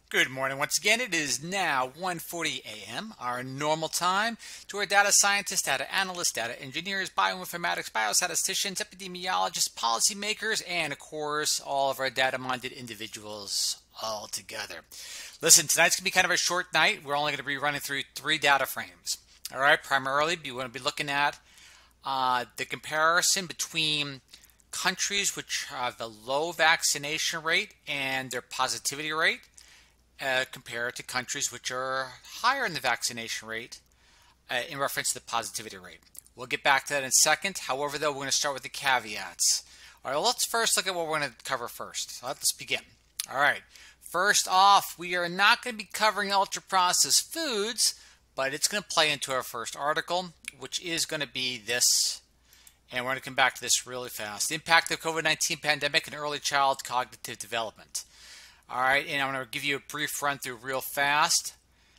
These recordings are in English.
Good morning. Once again, it is now 1:40 a.m., our normal time, to our data scientists, data analysts, data engineers, bioinformatics, biostatisticians, epidemiologists, policymakers, and of course, all of our data-minded individuals all together. Listen, tonight's going to be kind of a short night. We're only going to be running through 3 data frames. All right, primarily, we want to be looking at the comparison between countries which have a low vaccination rate and their positivity rate, compared to countries which are higher in the vaccination rate in reference to the positivity rate. We'll get back to that in a second. However, though, we're going to start with the caveats. All right, let's first look at what we're going to cover first. So let's begin. All right, first off, we are not going to be covering ultra-processed foods, but it's going to play into our first article, which is going to be this. And we're going to come back to this really fast. The impact of COVID-19 pandemic and early child cognitive development. All right, and I'm going to give you a brief run through real fast.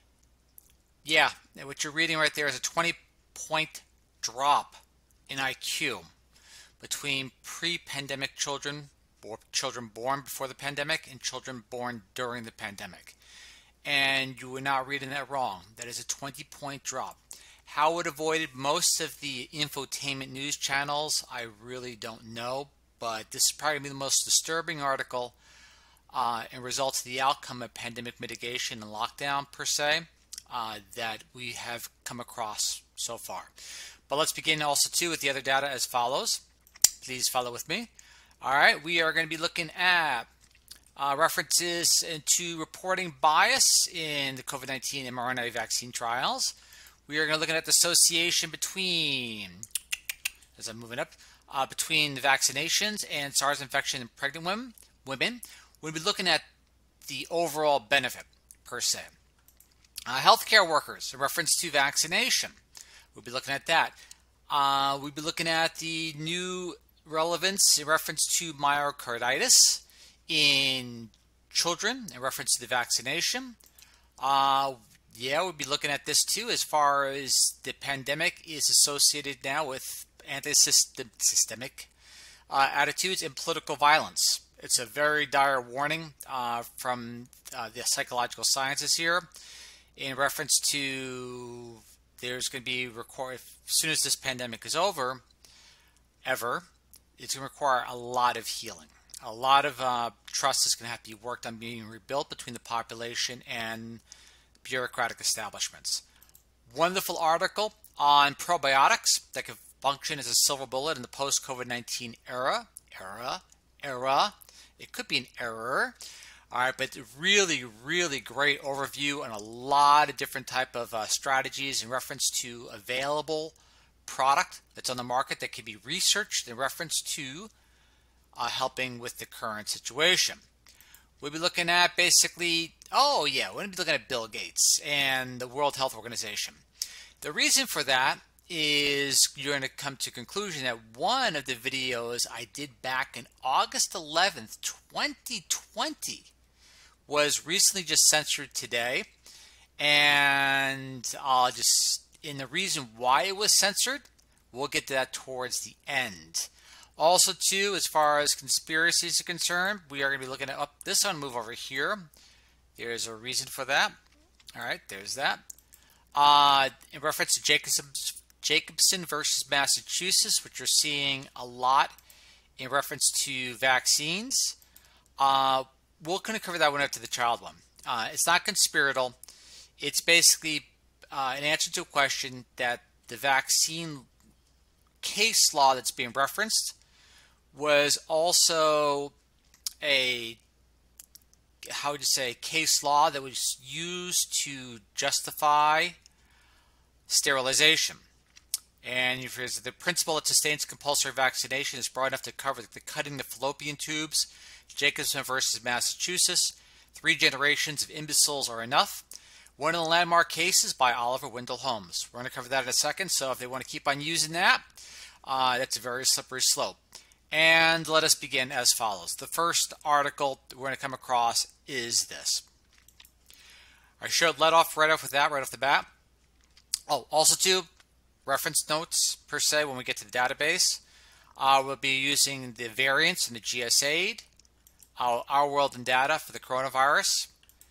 Yeah, what you're reading right there is a 20-point drop in IQ between pre-pandemic children, or children born before the pandemic, and children born during the pandemic. And you were not reading that wrong. That is a 20-point drop. How it avoided most of the infotainment news channels, I really don't know, but this is probably the most disturbing article and results of the outcome of pandemic mitigation and lockdown per se that we have come across so far. But let's begin also too with the other data as follows. Please follow with me. All right, we are going to be looking at references into reporting bias in the COVID-19 mRNA vaccine trials. We are going to look at the association between, as I'm moving up, between the vaccinations and SARS infection in pregnant women. We'll be looking at the overall benefit per se. Healthcare workers in reference to vaccination. We'll be looking at that. We'll be looking at the new relevance in reference to myocarditis in children in reference to the vaccination. Yeah, we'll be looking at this too as far as the pandemic is associated now with anti-systemic attitudes and political violence. It's a very dire warning from the psychological sciences here in reference to there's going to be as soon as this pandemic is over, it's going to require a lot of healing. A lot of trust is going to have to be worked on being rebuilt between the population and bureaucratic establishments. Wonderful article on probiotics that can function as a silver bullet in the post-COVID-19 era. It could be an error. All right, but really, really great overview on a lot of different type of strategies in reference to available product that's on the market that can be researched in reference to helping with the current situation. We'll be looking at basically, we're going to be looking at Bill Gates and the World Health Organization. The reason for that is you're going to come to a conclusion that one of the videos I did back in August 11th, 2020 was recently just censored today. And in the reason why it was censored, we'll get to that towards the end. Also too, as far as conspiracies are concerned, we are going to be looking at this one, move over here. There's a reason for that. All right, there's that. In reference to Jacobsen versus Massachusetts, which you're seeing a lot in reference to vaccines. We're going to cover that one up to the child one. It's not conspiratorial. It's basically an answer to a question that the vaccine case law that's being referenced was also a, case law that was used to justify sterilization. And if the principle that sustains compulsory vaccination is broad enough to cover the cutting the fallopian tubes, Jacobsen versus Massachusetts, 3 generations of imbeciles are enough. One of the landmark cases by Oliver Wendall Holmes. We're going to cover that in a second, so if they want to keep on using that, that's a very slippery slope. And let us begin as follows. The first article we're going to come across is this. I should let off right off with that right off the bat. Oh, also too, reference notes per se when we get to the database. We'll be using the variants in the GSAID, our world in data for the coronavirus,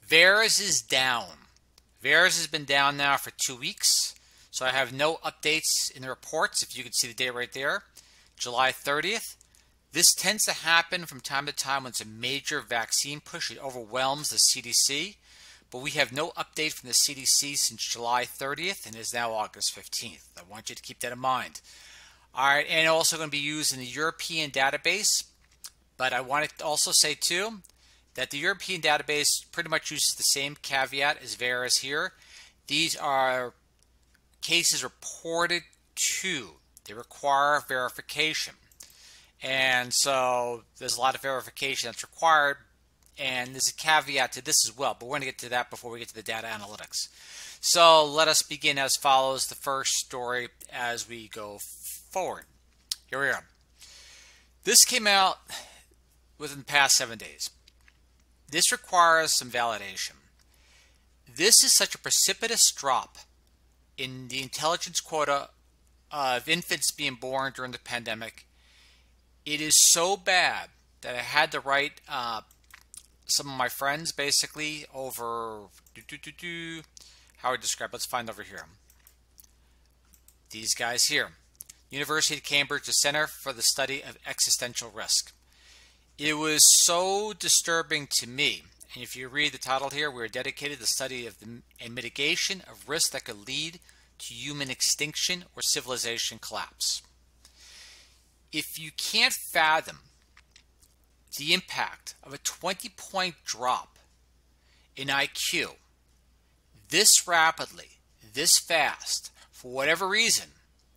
VAERS is down. VAERS has been down now for 2 weeks, so I have no updates in the reports. If you can see the date right there, July 30th. This tends to happen from time to time when it's a major vaccine push. It overwhelms the CDC, but we have no update from the CDC since July 30th, and it is now August 15th. I want you to keep that in mind. All right, and also going to be used in the European database, but I want to also say too that the European database pretty much uses the same caveat as VAERS here. These are cases reported to. They require verification. And so there's a lot of verification that's required, and there's a caveat to this as well, but we're going to get to that before we get to the data analytics. So let us begin as follows, the first story as we go forward. Here we are. This came out within the past 7 days. This requires some validation. This is such a precipitous drop in the intelligence quota of infants being born during the pandemic. It is so bad that I had to write some of my friends basically over how I describe. Let's find over here. These guys here. University of Cambridge, the Center for the Study of Existential Risk. It was so disturbing to me. And if you read the title here, we're dedicated to the study of and mitigation of risks that could lead to human extinction or civilization collapse. If you can't fathom the impact of a 20-point drop in IQ this rapidly, this fast, for whatever reason,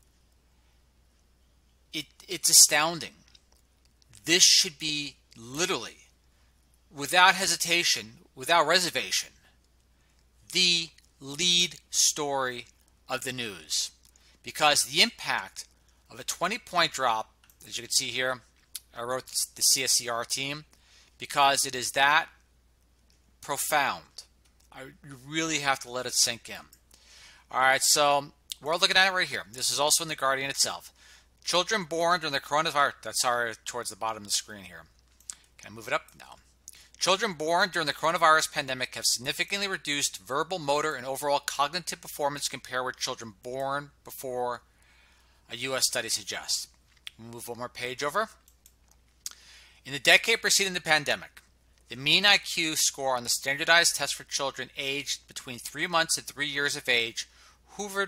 it's astounding. This should be literally, without hesitation, without reservation, the lead story of the news. Because the impact of a 20-point drop, as you can see here, I wrote the CSCR team, because it is that profound. You really have to let it sink in. All right, so we're looking at it right here. This is also in The Guardian itself. Children born during the coronavirus, that's towards the bottom of the screen here. Can I move it up? No. Children born during the coronavirus pandemic have significantly reduced verbal, motor, and overall cognitive performance compared with children born before, a U.S. study suggests. Move one more page over. In the decade preceding the pandemic, the mean IQ score on the standardized test for children aged between 3 months and 3 years of age hovered.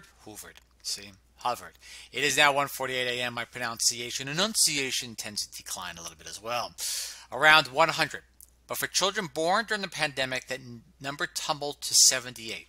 It is now 1:48 a.m. My enunciation tends to decline a little bit as well. Around 100. But for children born during the pandemic, that number tumbled to 78.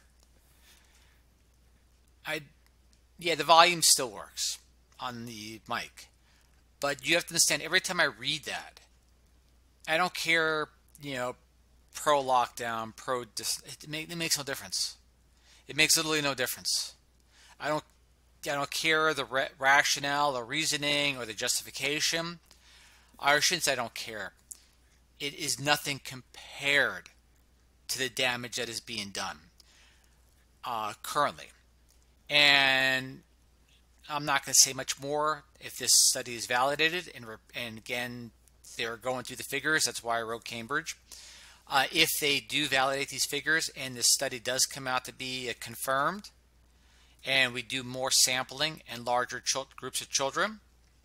Yeah, the volume still works on the mic. But you have to understand, every time I read that, I don't care, pro lockdown, it makes no difference. It makes literally no difference. I don't care the rationale, the reasoning, or the justification. I shouldn't say I don't care. It is nothing compared to the damage that is being done currently. And I'm not going to say much more if this study is validated. And again, they're going through the figures. That's why I wrote Cambridge. If they do validate these figures and this study does come out to be confirmed, and we do more sampling and larger groups of children,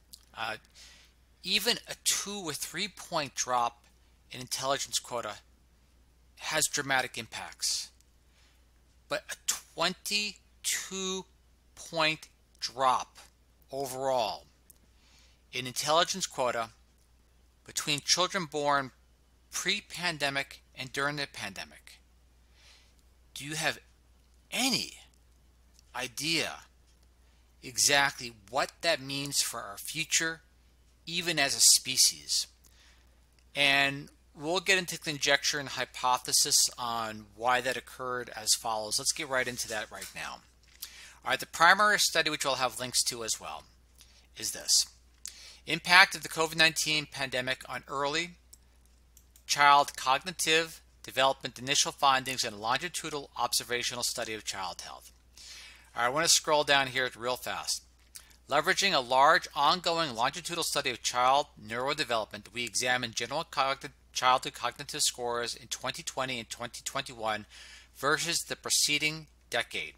even a 2 or 3 point drop in intelligence quota has dramatic impacts. But a 22 point drop overall in intelligence quota between children born pre-pandemic and during the pandemic. Do you have any idea exactly what that means for our future, even as a species? And we'll get into conjecture and hypothesis on why that occurred as follows. Let's get right into that right now. All right, the primary study, which I'll have links to as well, is this. Impact of the COVID-19 pandemic on early child cognitive development, initial findings, and a longitudinal observational study of child health. All right, I want to scroll down here real fast. Leveraging a large ongoing longitudinal study of child neurodevelopment, we examine childhood cognitive scores in 2020 and 2021 versus the preceding decade,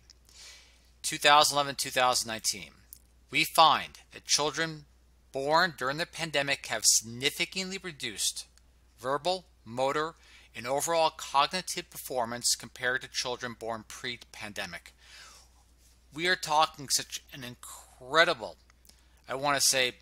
2011-2019. We find that children born during the pandemic have significantly reduced verbal, motor, and overall cognitive performance compared to children born pre-pandemic. We are talking such an incredible, I want to say,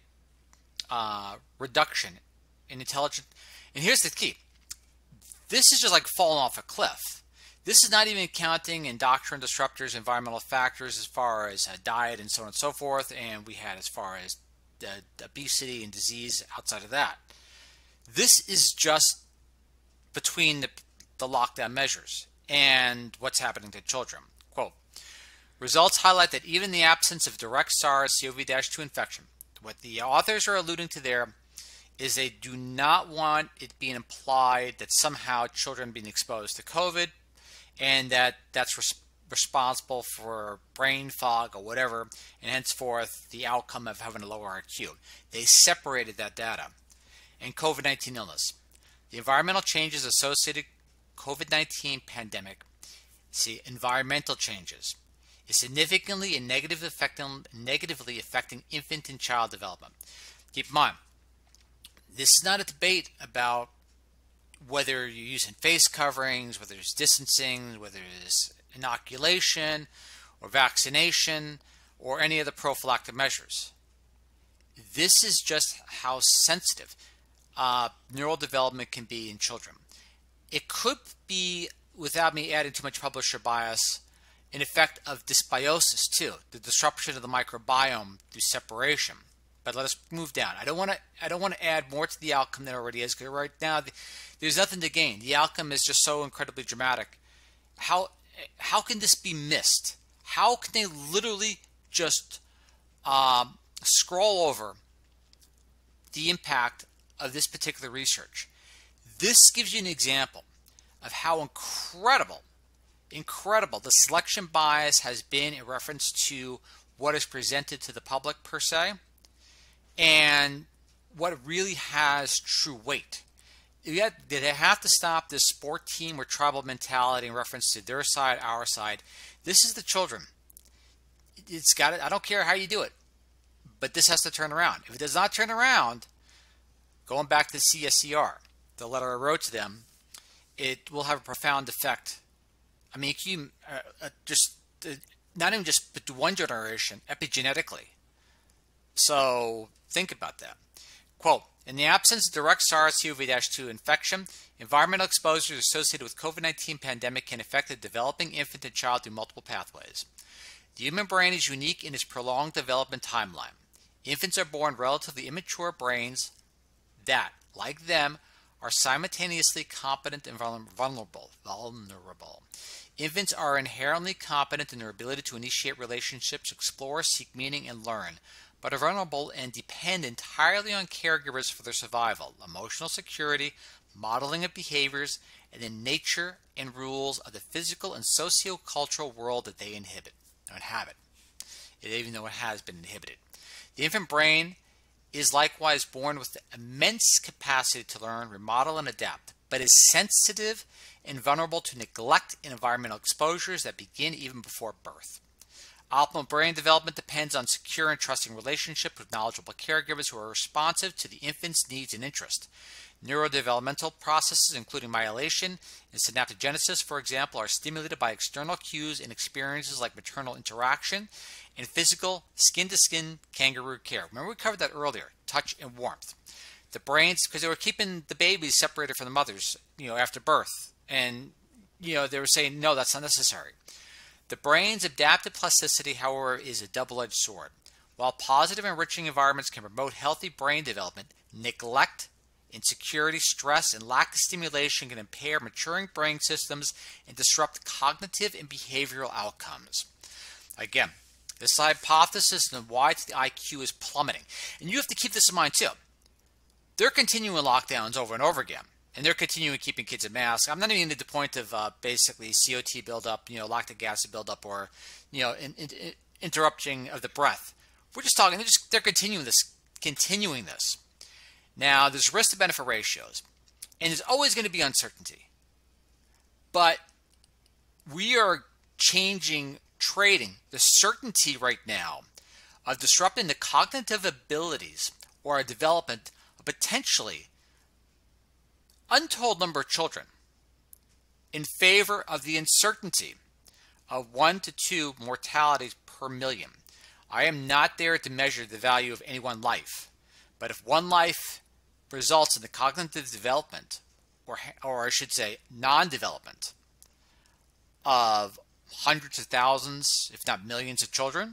reduction in intelligence. And here's the key. This is just like falling off a cliff. This is not even counting endocrine disruptors, environmental factors as far as diet and so on and so forth, and we had as far as obesity and disease outside of that. This is just between the lockdown measures and what's happening to children. Quote, results highlight that even in the absence of direct SARS-CoV-2 infection, what the authors are alluding to there is they do not want it being implied that somehow children being exposed to COVID and that's responsible for brain fog or whatever, and henceforth the outcome of having a lower IQ. They separated that data. And COVID-19 illness. The environmental changes associated with COVID-19 pandemic, see, environmental changes, is significantly and negatively affecting infant and child development. Keep in mind, this is not a debate about whether you're using face coverings, whether it's distancing, whether it's inoculation or vaccination or any other prophylactic measures. This is just how sensitive neural development can be in children. It could be, without me adding too much publisher bias, an effect of dysbiosis too, the disruption of the microbiome through separation. But let us move down. I don't want to add more to the outcome than it already is, because right now there's nothing to gain. The outcome is just so incredibly dramatic. How can this be missed? How can they literally just scroll over the impact of this particular research? This gives you an example of how incredible the selection bias has been in reference to what is presented to the public per se, and what really has true weight. Yet, they have to stop this sport team or tribal mentality in reference to their side, our side. This is the children. It's got it. I don't care how you do it, but this has to turn around. If it does not turn around, going back to the CSCR, the letter I wrote to them, it will have a profound effect. I mean, you not even just one generation, epigenetically. So think about that. Quote, in the absence of direct SARS-CoV-2 infection, environmental exposures associated with COVID-19 pandemic can affect the developing infant and child through multiple pathways. The human brain is unique in its prolonged development timeline. Infants are born relatively immature brains that, like them, are simultaneously competent and vulnerable. Infants are inherently competent in their ability to initiate relationships, explore, seek meaning, and learn, but are vulnerable and depend entirely on caregivers for their survival, emotional security, modeling of behaviors, and the nature and rules of the physical and socio-cultural world that they inhabit, even though it has been inhibited. The infant brain is likewise born with immense capacity to learn, remodel, and adapt, but is sensitive and vulnerable to neglect and environmental exposures that begin even before birth. Optimal brain development depends on secure and trusting relationships with knowledgeable caregivers who are responsive to the infant's needs and interests. Neurodevelopmental processes, including myelation and synaptogenesis, for example, are stimulated by external cues and experiences like maternal interaction and physical skin-to-skin kangaroo care. Remember we covered that earlier, touch and warmth. The brains, because they were keeping the babies separated from the mothers, after birth, and they were saying, no, that's not necessary. The brain's adaptive plasticity, however, is a double-edged sword. While positive, enriching environments can promote healthy brain development, neglect, insecurity, stress, and lack of stimulation can impair maturing brain systems and disrupt cognitive and behavioral outcomes. Again, this hypothesis and why the IQ is plummeting. And you have to keep this in mind too. They're continuing lockdowns over and over again. And they're continuing keeping kids in masks. I'm not even at the point of basically COT buildup, lactic acid buildup, or interrupting of the breath. We're just talking. They're continuing this. Now, there's risk to benefit ratios. And there's always going to be uncertainty. But we are changing trading the certainty right now of disrupting the cognitive abilities or a development of potentially untold number of children in favor of the uncertainty of 1 to 2 mortalities per million. I am not there to measure the value of any one life, but if one life results in the cognitive development, or I should say non-development, of hundreds of thousands, if not millions of children,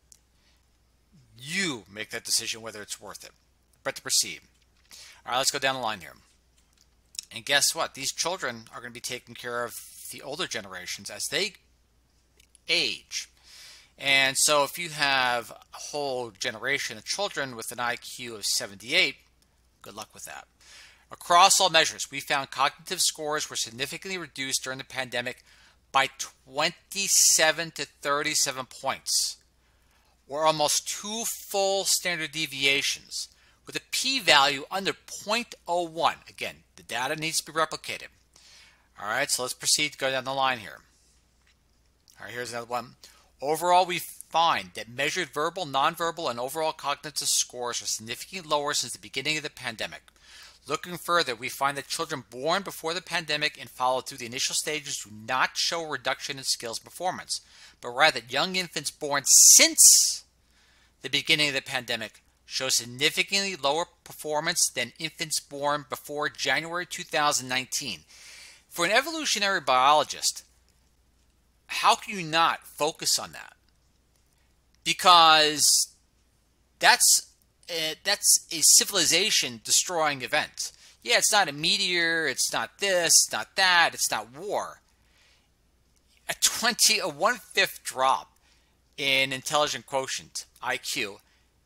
you make that decision whether it's worth it. But to proceed. All right, let's go down the line here. And guess what? These children are going to be taking care of the older generations as they age. And so if you have a whole generation of children with an IQ of 78, good luck with that. Across all measures, we found cognitive scores were significantly reduced during the pandemic by 27 to 37 points, or almost 2 full standard deviations, with a p-value under 0.01. Again, the data needs to be replicated. All right, so let's proceed to go down the line here. All right, here's another one. Overall, we find that measured verbal, nonverbal, and overall cognitive scores are significantly lower since the beginning of the pandemic. Looking further, we find that children born before the pandemic and followed through the initial stages do not show a reduction in skills performance, but rather young infants born since the beginning of the pandemic show significantly lower performance than infants born before January 2019. For an evolutionary biologist, how can you not focus on that? Because that's a civilization destroying event. Yeah, it's not a meteor, it's not this, it's not that, it's not war. A 1/5 drop in intelligent quotient, IQ,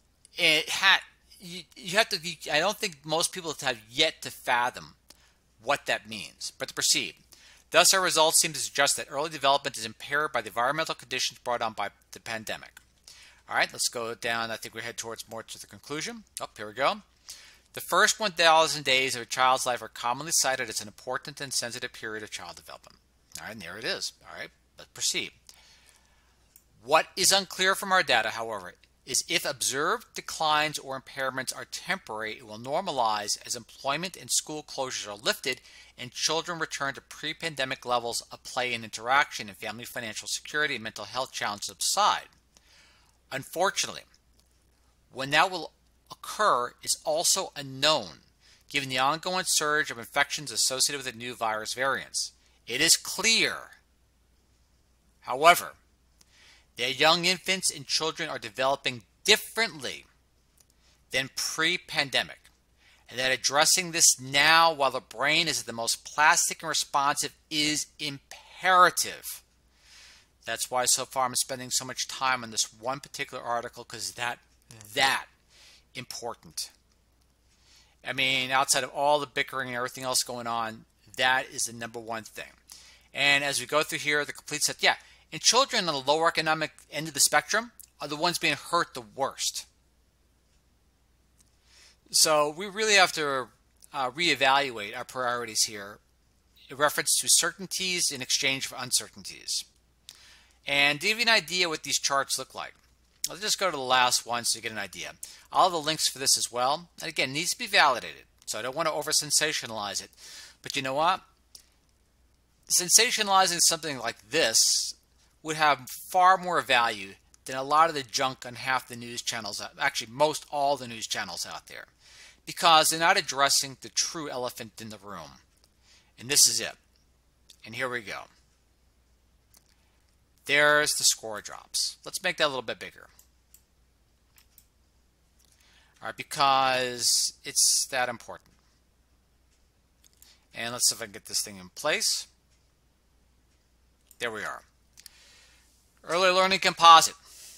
you have to be, I don't think most people have yet to fathom what that means. But to proceed. Thus, our results seem to suggest that early development is impaired by the environmental conditions brought on by the pandemic. All right, let's go down. I think we head towards more to the conclusion. Oh, here we go. The first 1,000 days of a child's life are commonly cited as an important and sensitive period of child development. All right, and there it is. All right, let's proceed. What is unclear from our data, however, is if observed declines or impairments are temporary, it will normalize as employment and school closures are lifted and children return to pre-pandemic levels of play and interaction, and family financial security and mental health challenges subside. Unfortunately, when that will occur is also unknown, given the ongoing surge of infections associated with the new virus variants. It is clear, however, that young infants and children are developing differently than pre-pandemic, and that addressing this now while the brain is the most plastic and responsive is imperative. That's why so far I'm spending so much time on this one particular article, because that important. I mean, outside of all the bickering and everything else going on, that is the number one thing. And as we go through here, the complete set, yeah, and children on the lower economic end of the spectrum are the ones being hurt the worst. So we really have to reevaluate our priorities here in reference to certainties in exchange for uncertainties. And to give you an idea what these charts look like, let's just go to the last one so you get an idea. I'll have the links for this as well. And again, it needs to be validated, so I don't want to over-sensationalize it. But you know what? Sensationalizing something like this would have far more value than a lot of the junk on half the news channels, actually most all the news channels out there, because they're not addressing the true elephant in the room. And this is it. And here we go. There's the score drops. Let's make that a little bit bigger. All right, because it's that important. And let's see if I can get this thing in place. There we are. Early learning composite.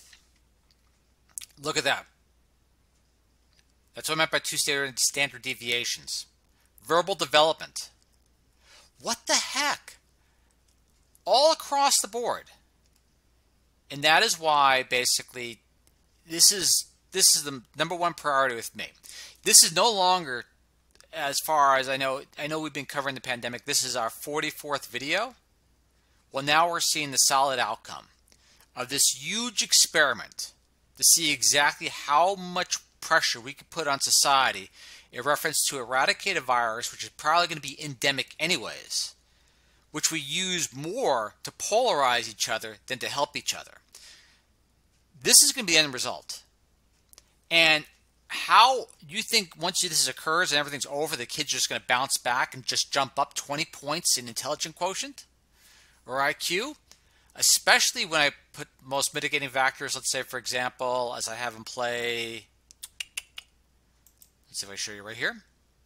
Look at that. That's what I meant by 2 standard deviations. Verbal development. What the heck? All across the board. And that is why basically this is the number one priority with me. This is no longer as far as I know we've been covering the pandemic. This is our 44th video. Well, now we're seeing the solid outcome of this huge experiment to see exactly how much pressure we could put on society in reference to eradicate a virus, which is probably going to be endemic anyways, which we use more to polarize each other than to help each other. This is going to be the end result. And how you think once this occurs and everything's over, the kids are just going to bounce back and just jump up 20 points in intelligence quotient or IQ? Especially when I put most mitigating factors, let's say, for example, as I have them play, let's see if I show you right here.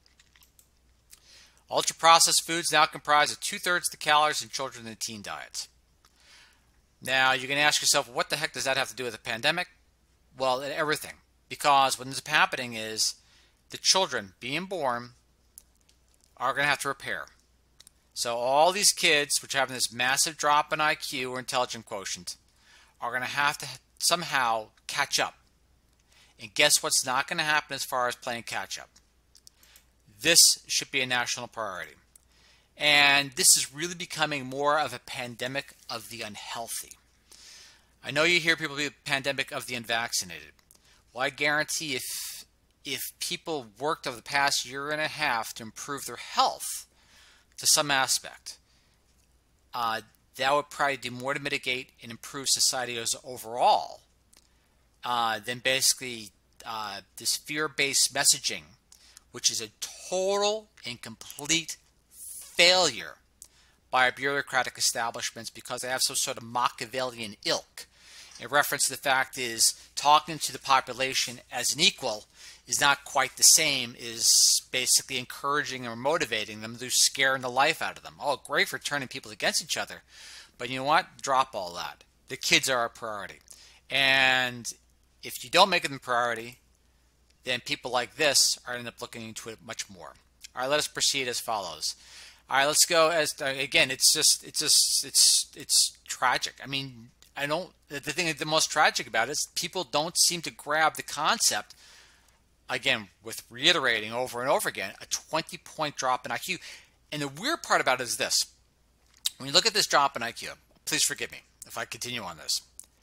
Ultra-processed foods now comprise of 2/3 of the calories in children and teen diets. Now, you can ask yourself, what the heck does that have to do with the pandemic? Well, everything. Because what ends up happening is the children being born are going to have to repair. So all these kids, which are having this massive drop in IQ or intelligence quotient, are going to have to somehow catch up. And guess what's not going to happen as far as playing catch up? This should be a national priority. And this is really becoming more of a pandemic of the unhealthy. I know you hear people be a pandemic of the unvaccinated. Well, I guarantee if people worked over the past year and a half to improve their health to some aspect, that would probably do more to mitigate and improve society as overall than basically this fear-based messaging, which is a total and complete failure by our bureaucratic establishments because they have some sort of Machiavellian ilk. In reference to the fact is talking to the population as an equal is not quite the same as basically encouraging or motivating them to scaring the life out of them. Oh, great for turning people against each other. But you know what? Drop all that. The kids are our priority. And if you don't make them a priority, then people like this are end up looking into it much more. All right, let us proceed as follows. All right, let's go as again. It's tragic. I mean, the thing the most tragic about it is people don't seem to grab the concept. Again, with reiterating over and over again, a 20-point drop in IQ. And the weird part about it is this: when you look at this drop in IQ, please forgive me if I continue on this.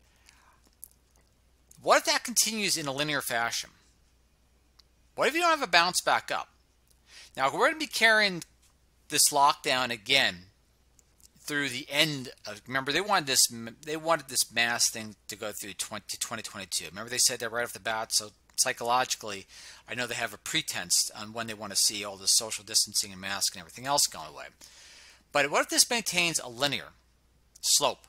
What if that continues in a linear fashion? What if you don't have a bounce back up? Now, we're going to be carrying this lockdown again through the end of. Remember, they wanted this mass thing to go through 2022. Remember, they said that right off the bat. So psychologically, I know they have a pretense on when they want to see all the social distancing and masks and everything else going away. But what if this maintains a linear slope?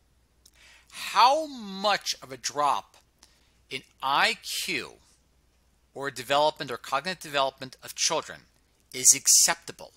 How much of a drop in IQ or development or cognitive development of children is acceptable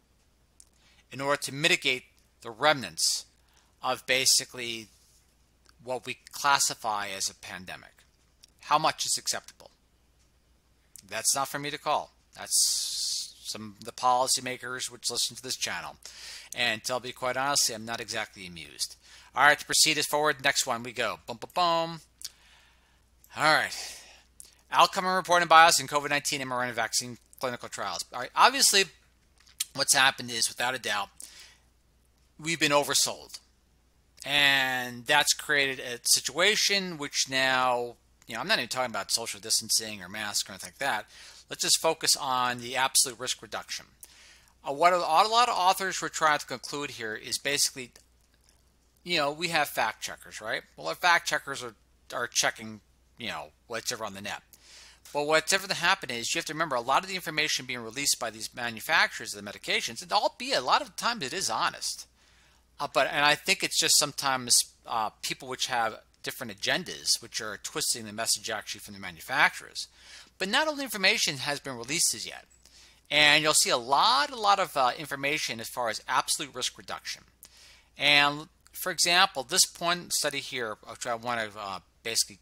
in order to mitigate the remnants of basically what we classify as a pandemic? How much is acceptable? That's not for me to call. That's some of the policymakers which listen to this channel. And to be quite honestly, I'm not exactly amused. All right, to proceed us forward, next one we go. Boom, boom, boom. All right. Outcome and reporting bias in COVID-19 mRNA vaccine clinical trials. All right, obviously, what's happened is, without a doubt, we've been oversold. And that's created a situation which now, I'm not even talking about social distancing or masks or anything like that. Let's just focus on the absolute risk reduction. What a lot of authors were trying to conclude here is basically, we have fact checkers, right? Well, our fact checkers are checking, whatever on the net. But whatever happened is, you have to remember, a lot of the information being released by these manufacturers of the medications, and albeit a lot of times it is honest. And I think it's just sometimes people which have different agendas, which are twisting the message actually from the manufacturers. But not all the information has been released as yet. And you'll see a lot of information as far as absolute risk reduction. And for example, this one study here, which I want to basically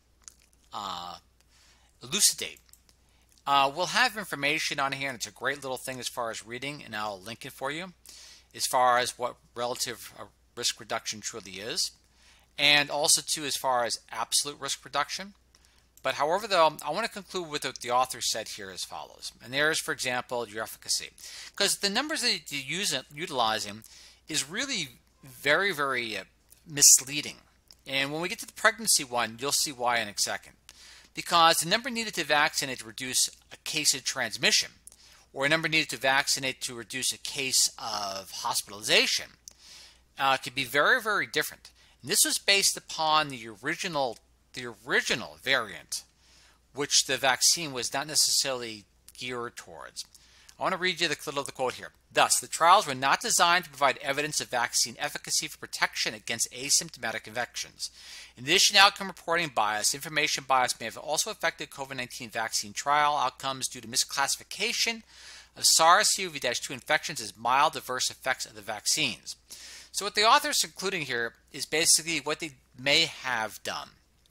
elucidate, we'll have information on here, and it's a great little thing as far as reading, and I'll link it for you, as far as what relative risk reduction truly is, and also too as far as absolute risk reduction. But however, though, I want to conclude with what the author said here as follows. And there's, for example, your efficacy. Because the numbers that you're utilizing is really very, very misleading. And when we get to the pregnancy one, you'll see why in a second. Because the number needed to vaccinate to reduce a case of transmission, or a number needed to vaccinate to reduce a case of hospitalization, could be very, very different. And this was based upon the original variant, which the vaccine was not necessarily geared towards. I want to read you the quote here. Thus, the trials were not designed to provide evidence of vaccine efficacy for protection against asymptomatic infections. In addition to outcome reporting bias, information bias may have also affected COVID-19 vaccine trial outcomes due to misclassification of SARS-CoV-2 infections as mild adverse effects of the vaccines. So what the author is including here is basically what they may have done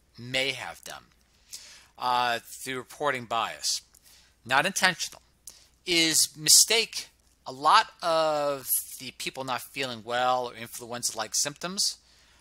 through reporting bias, not intentional, is mistake a lot of the people not feeling well or influenza-like symptoms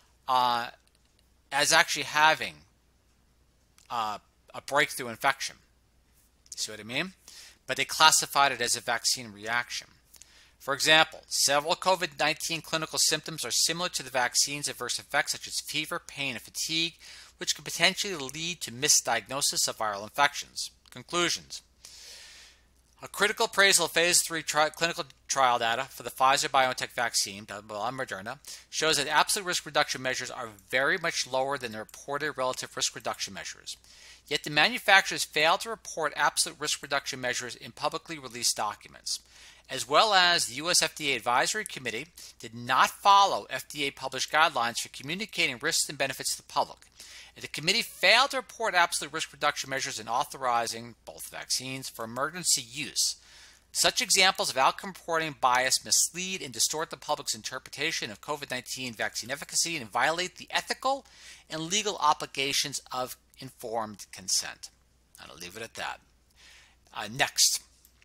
as actually having a breakthrough infection. See what I mean? But they classified it as a vaccine reaction. For example, several COVID-19 clinical symptoms are similar to the vaccine's adverse effects, such as fever, pain, and fatigue, which could potentially lead to misdiagnosis of viral infections. Conclusions. A critical appraisal of phase 3 clinical trial data for the Pfizer-BioNTech vaccine, Moderna, shows that absolute risk reduction measures are very much lower than the reported relative risk reduction measures. Yet the manufacturers failed to report absolute risk reduction measures in publicly released documents, as well as the U.S. FDA Advisory Committee did not follow FDA-published guidelines for communicating risks and benefits to the public. And the committee failed to report absolute risk reduction measures in authorizing both vaccines for emergency use. Such examples of outcome reporting bias mislead and distort the public's interpretation of COVID-19 vaccine efficacy and violate the ethical and legal obligations of informed consent. And I'll leave it at that. Next.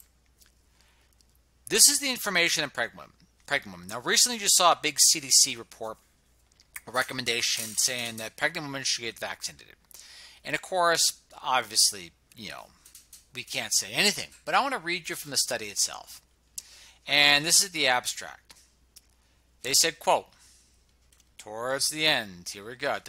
This is the information in pregnant women. Now, recently you saw a big CDC report, a recommendation saying that pregnant women should get vaccinated. And of course, obviously, we can't say anything. But I want to read you from the study itself. And this is the abstract. They said, quote, towards the end, here we go.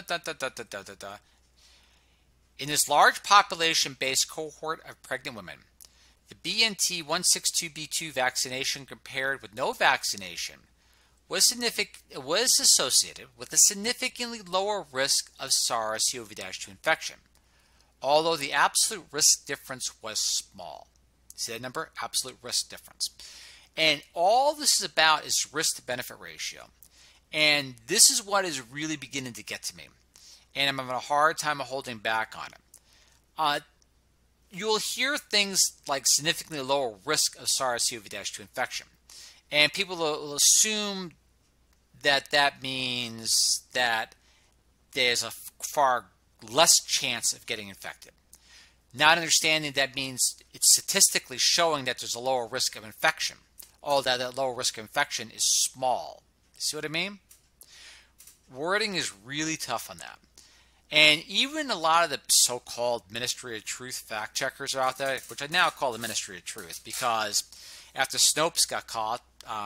In this large population-based cohort of pregnant women, the BNT162b2 vaccination compared with no vaccination was associated with a significantly lower risk of SARS-CoV-2 infection, although the absolute risk difference was small. See that number? Absolute risk difference. And all this is about is risk-to-benefit ratio. And this is what is really beginning to get to me. And I'm having a hard time holding back on it. You'll hear things like significantly lower risk of SARS-CoV-2 infection. And people will assume that that means that there's a far less chance of getting infected. Not understanding that means it's statistically showing that there's a lower risk of infection. Although that lower risk of infection is small. See what I mean? Wording is really tough on that. And even a lot of the so-called Ministry of Truth fact checkers are out there, which I now call the Ministry of Truth, because after Snopes got caught,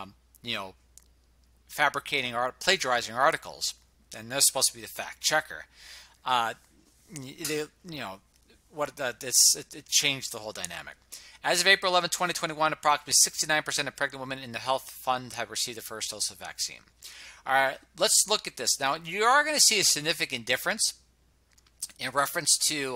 fabricating or plagiarizing articles, and they're supposed to be the fact checker, it changed the whole dynamic. As of April 11, 2021, approximately 69% of pregnant women in the health fund have received the first dose of vaccine. All right, let's look at this. Now, you are going to see a significant difference in reference to,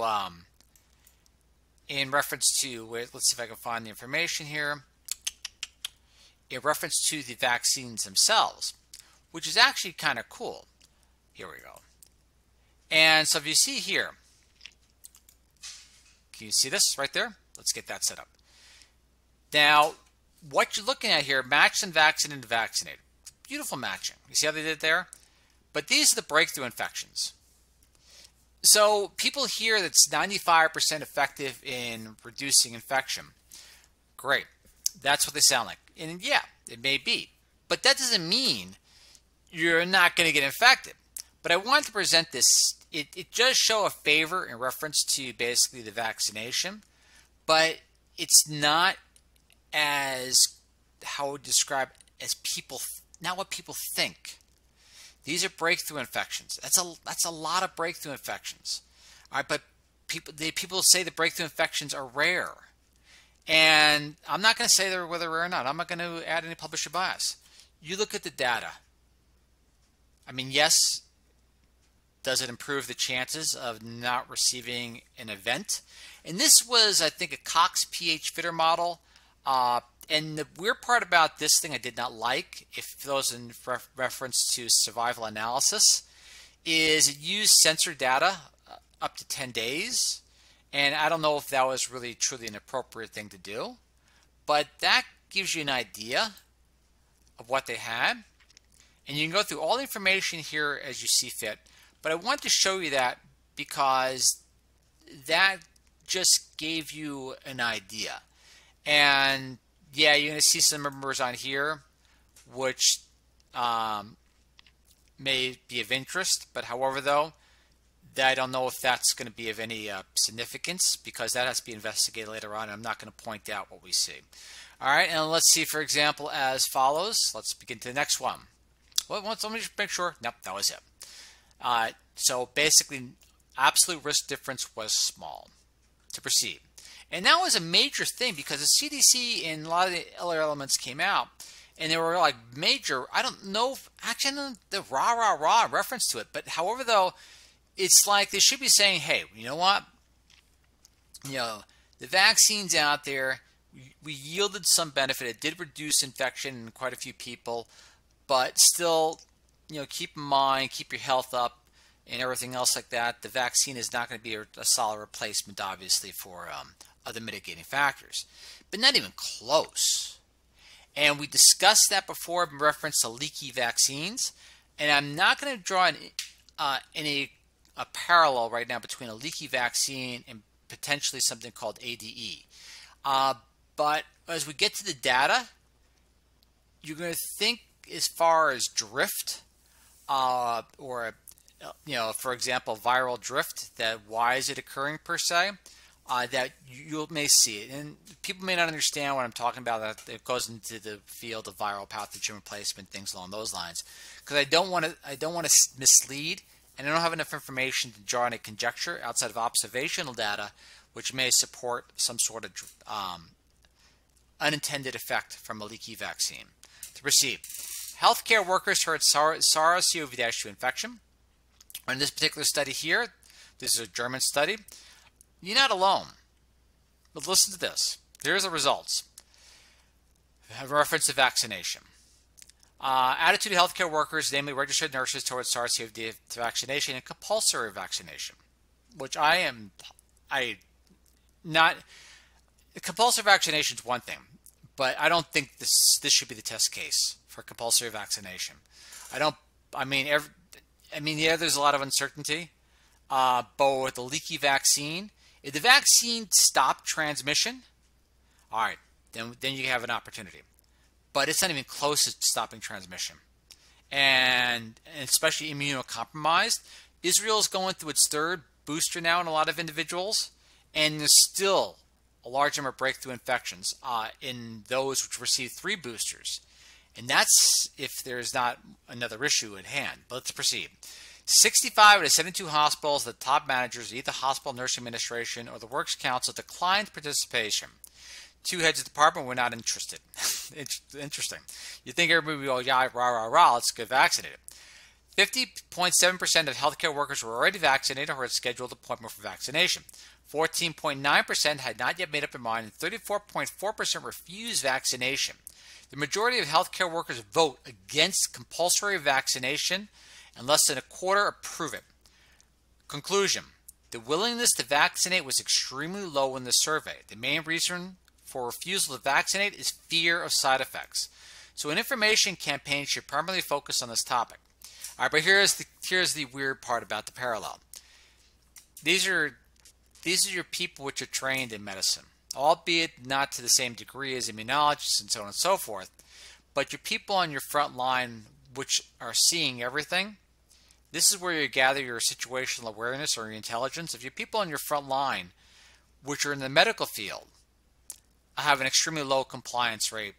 wait, let's see if I can find the information here. In reference to the vaccines themselves, which is actually kind of cool. Here we go. And so if you see here, can you see this right there? Let's get that set up. Now, what you're looking at here, matched and vaccinated and vaccinated. Beautiful matching. You see how they did it there? But these are the breakthrough infections. So people hear that's 95% effective in reducing infection. Great. That's what they sound like. And yeah, it may be. But that doesn't mean you're not going to get infected. But I wanted to present this it does show a favor in reference to basically the vaccination, but it's not as, how I would describe, as people, not what people think. These are breakthrough infections. That's a lot of breakthrough infections. All right, but people say the breakthrough infections are rare. And I'm not going to say they're whether rare or not. I'm not going to add any publisher bias. You look at the data. I mean, yes, does it improve the chances of not receiving an event? And this was, I think, a Cox pH fitter model. And the weird part about this thing I did not like, if those in reference to survival analysis, is it used sensor data up to 10 days. And I don't know if that was really truly an appropriate thing to do, but that gives you an idea of what they had. And you can go through all the information here as you see fit. But I want to show you that because that just gave you an idea. And yeah, you're going to see some numbers on here which may be of interest. But however, though, I don't know if that's going to be of any significance because that has to be investigated later on. I'm not going to point out what we see. All right, and let's see, for example, as follows. Let's begin to the next one. Well, let me just make sure. Nope, that was it. So basically, absolute risk difference was small. To proceed. And that was a major thing because the CDC and a lot of the other elements came out and they were like major. I don't know if actually the rah reference to it, but however, though, it's like they should be saying, hey, you know what? You know, the vaccine's out there. We yielded some benefit. It did reduce infection in quite a few people, but still, you know, keep in mind, keep your health up and everything else like that. The vaccine is not going to be a solid replacement, obviously, for other mitigating factors, but not even close. And we discussed that before in reference to leaky vaccines, and I'm not going to draw a parallel right now between a leaky vaccine and potentially something called ADE. But as we get to the data, you're going to think as far as drift or, you know, for example, viral drift, that why is it occurring per se, that you may see it. And people may not understand what I'm talking about. That it goes into the field of viral pathogen replacement, things along those lines. Because I don't want to mislead, and I don't have enough information to draw any conjecture outside of observational data, which may support some sort of unintended effect from a leaky vaccine. To proceed, healthcare workers heard SARS-CoV-2 infection. In this particular study here, this is a German study. You're not alone. But listen to this. Here's the results. A reference to vaccination. Attitude of healthcare workers, namely registered nurses, towards SARS-CoV-2 vaccination and compulsory vaccination, which compulsory vaccination is one thing, but I don't think this should be the test case for compulsory vaccination. Yeah, there's a lot of uncertainty, but with the leaky vaccine, if the vaccine stopped transmission, all right, then you have an opportunity. But it's not even close to stopping transmission. And especially immunocompromised. Israel is going through its third booster now in a lot of individuals, and there's still a large number of breakthrough infections in those which received 3 boosters. And that's if there's not another issue at hand. But let's proceed. 65 of the 72 hospitals, the top managers, either hospital nursing administration or the Works Council, declined participation. 2 heads of department were not interested. Interesting. You think everybody would go, yeah, rah, let's get vaccinated. 50.7% of healthcare workers were already vaccinated or had scheduled appointment for vaccination. 14.9% had not yet made up their mind, and 34.4% refused vaccination. The majority of healthcare workers vote against compulsory vaccination, and less than a quarter approve it. Conclusion. The willingness to vaccinate was extremely low in the survey. The main reason for refusal to vaccinate is fear of side effects. So an information campaign should primarily focus on this topic. All right, but here's the weird part about the parallel. These are your people which are trained in medicine, albeit not to the same degree as immunologists and so on and so forth. But your people on your front line, which are seeing everything, This is where you gather your situational awareness or your intelligence. If you people on your front line, which are in the medical field, have an extremely low compliance rate,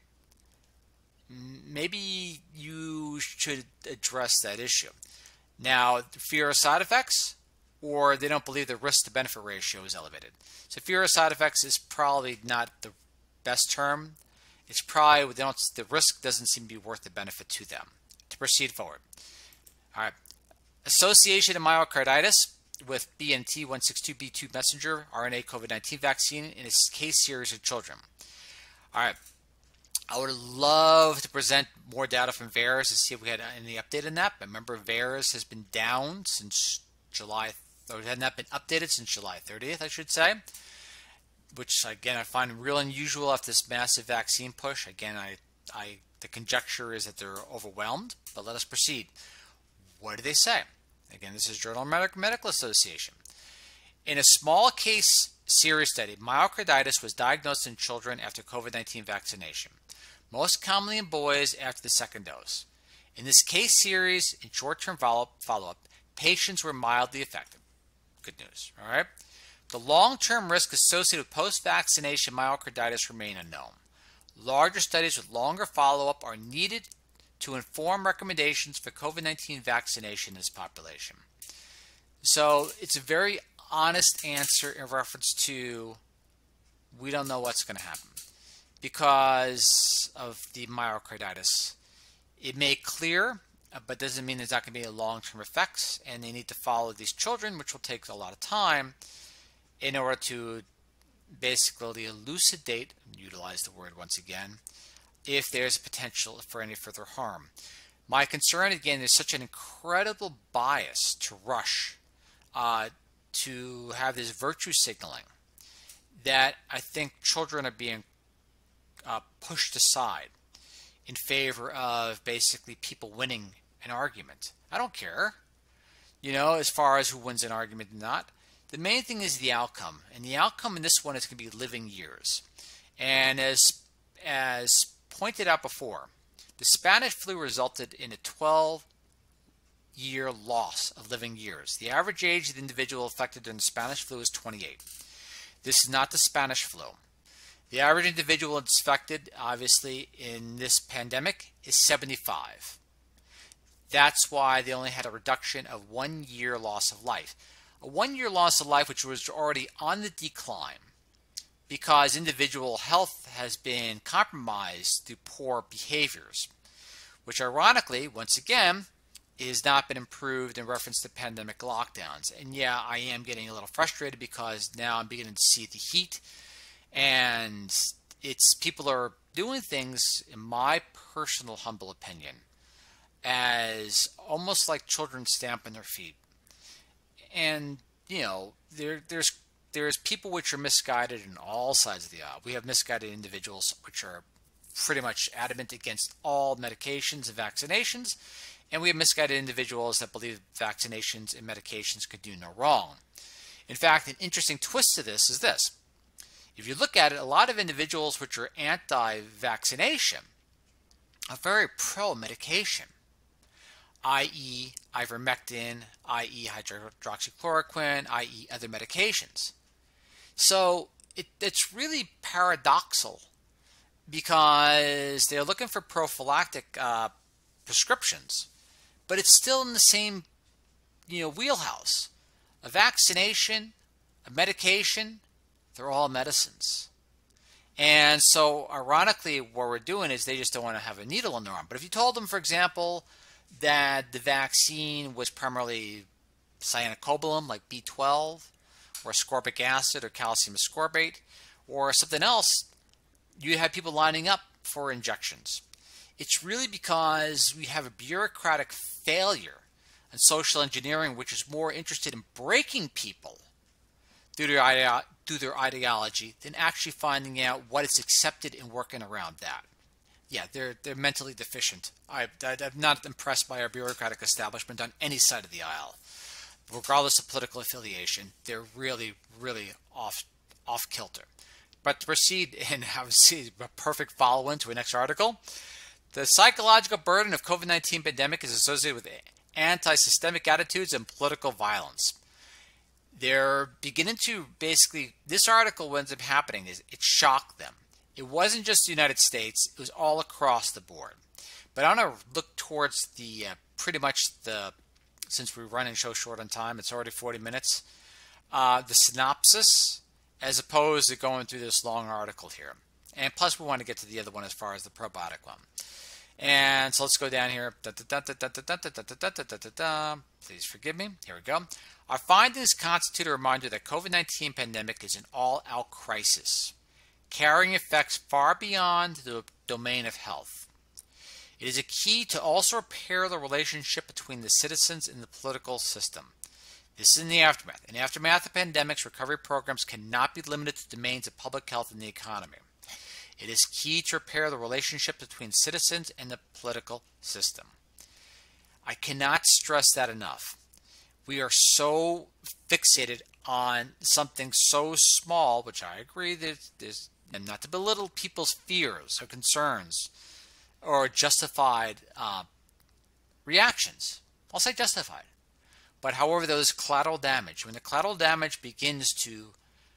maybe you should address that issue. Now, fear of side effects, or they don't believe the risk to benefit ratio is elevated. So fear of side effects is probably not the best term. It's probably the risk doesn't seem to be worth the benefit to them. To proceed forward. All right. Association of myocarditis with BNT162b2 messenger RNA COVID-19 vaccine in a case series of children. All right. I would love to present more data from VAERS to see if we had any update on that. But remember, VAERS has been down since July, or had not been updated since July 30th, I should say. Which, again, I find real unusual after this massive vaccine push. Again, the conjecture is that they're overwhelmed, but let us proceed. What do they say? Again, this is Journal of Medical Association. In a small case series study, myocarditis was diagnosed in children after COVID-19 vaccination, most commonly in boys after the second dose. In this case series, in short-term follow-up, patients were mildly affected. Good news, all right? The long-term risk associated with post-vaccination myocarditis remain unknown. Larger studies with longer follow-up are needed to inform recommendations for COVID-19 vaccination in this population. So it's a very honest answer in reference to we don't know what's going to happen because of the myocarditis. It may clear, but doesn't mean there's not going to be long-term effects, and they need to follow these children, which will take a lot of time, in order to basically elucidate, utilize the word once again, if there's potential for any further harm. My concern, again, there's such an incredible bias to rush to have this virtue signaling that I think children are being pushed aside in favor of basically people winning an argument. I don't care, as far as who wins an argument or not. The main thing is the outcome, and the outcome in this one is going to be living years. And as pointed out before, the Spanish flu resulted in a 12-year loss of living years. The average age of the individual affected in the Spanish flu is 28. This is not the Spanish flu. The average individual infected, obviously, in this pandemic is 75. That's why they only had a reduction of 1 year loss of life. A 1 year loss of life which was already on the decline because individual health has been compromised through poor behaviors, which ironically, once again, has not been improved in reference to pandemic lockdowns. And yeah, I am getting a little frustrated because now I'm beginning to see the heat, and people are doing things, in my personal humble opinion, as almost like children stamping their feet. And there's people which are misguided on all sides of the aisle. We have misguided individuals which are pretty much adamant against all medications and vaccinations, and we have misguided individuals that believe vaccinations and medications could do no wrong. In fact, an interesting twist to this is this. If you look at it, a lot of individuals which are anti-vaccination are very pro-medication, i.e. ivermectin, i.e. hydroxychloroquine, i.e. other medications. So it's really paradoxical because they're looking for prophylactic prescriptions, but it's still in the same wheelhouse. A vaccination, a medication, they're all medicines. And so ironically, what we're doing is they just don't want to have a needle in their arm. But if you told them, for example, that the vaccine was primarily cyanocobalamin like B12 or ascorbic acid or calcium ascorbate or something else, you have people lining up for injections. It's really because we have a bureaucratic failure and social engineering which is more interested in breaking people through their ideology than actually finding out what is accepted and working around that. Yeah, they're mentally deficient. I'm not impressed by our bureaucratic establishment on any side of the aisle. Regardless of political affiliation, they're really, really off kilter. But to proceed and have a perfect follow-in to our next article, the psychological burden of COVID-19 pandemic is associated with anti-systemic attitudes and political violence. They're beginning to basically, this article, what ends up happening is it shocked them. It wasn't just the United States, it was all across the board. But I want to look towards the pretty much the, since we're running so short on time, it's already 40 minutes, the synopsis as opposed to going through this long article here. And plus we want to get to the other one as far as the probiotic one. And so let's go down here. Please forgive me. Here we go. Our findings constitute a reminder that COVID-19 pandemic is an all-out crisis, carrying effects far beyond the domain of health. It is a key to also repair the relationship between the citizens and the political system. This is in the aftermath. In the aftermath of pandemics, recovery programs cannot be limited to domains of public health and the economy. It is key to repair the relationship between citizens and the political system. I cannot stress that enough. We are so fixated on something so small, which I agree that there's, and not to belittle people's fears or concerns or justified reactions. I'll say justified. But however, there is collateral damage. When the collateral damage begins to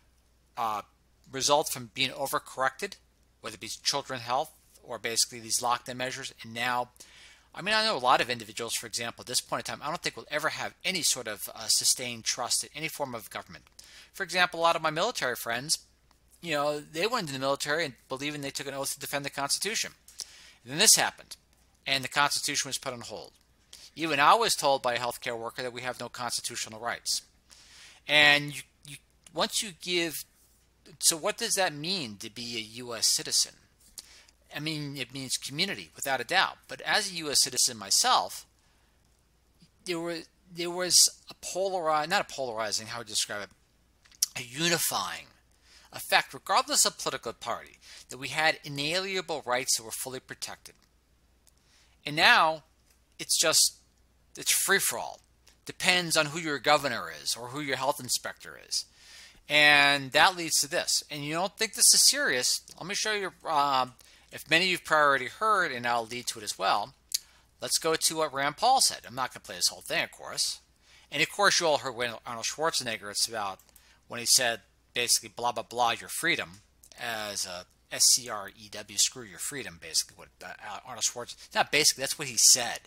result from being overcorrected, whether it be children's health or basically these lockdown measures, and now, I mean, I know a lot of individuals, for example, at this point in time, I don't think we'll ever have any sort of sustained trust in any form of government. For example, a lot of my military friends, you know, they went into the military and believing they took an oath to defend the Constitution. And then this happened, and the Constitution was put on hold. Even I was told by a healthcare worker that we have no constitutional rights. And once you give, so what does that mean to be a U.S. citizen? I mean, it means community, without a doubt. But as a U.S. citizen myself, there was a not a polarizing, how would you describe it? A unifying effect, regardless of political party, that we had inalienable rights that were fully protected. And now, it's free-for-all. Depends on who your governor is or who your health inspector is. And that leads to this. And you don't think this is serious, let me show you, if many of you've already heard, and I'll lead to it as well, let's go to what Rand Paul said. I'm not going to play this whole thing, of course. And of course, you all heard Arnold Schwarzenegger, it's about when he said, basically, blah, blah, blah, your freedom, as a SCREW, screw your freedom, basically, what Arnold Schwarzenegger, not basically, that's what he said.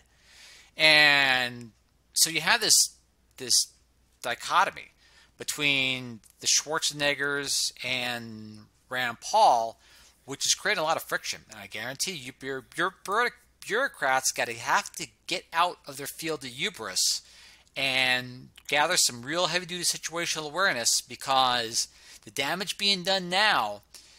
And so you have this dichotomy between the Schwarzeneggers and Rand Paul, which is creating a lot of friction. And I guarantee you, bureaucrats have to get out of their field of hubris and gather some real heavy-duty situational awareness, because the damage being done now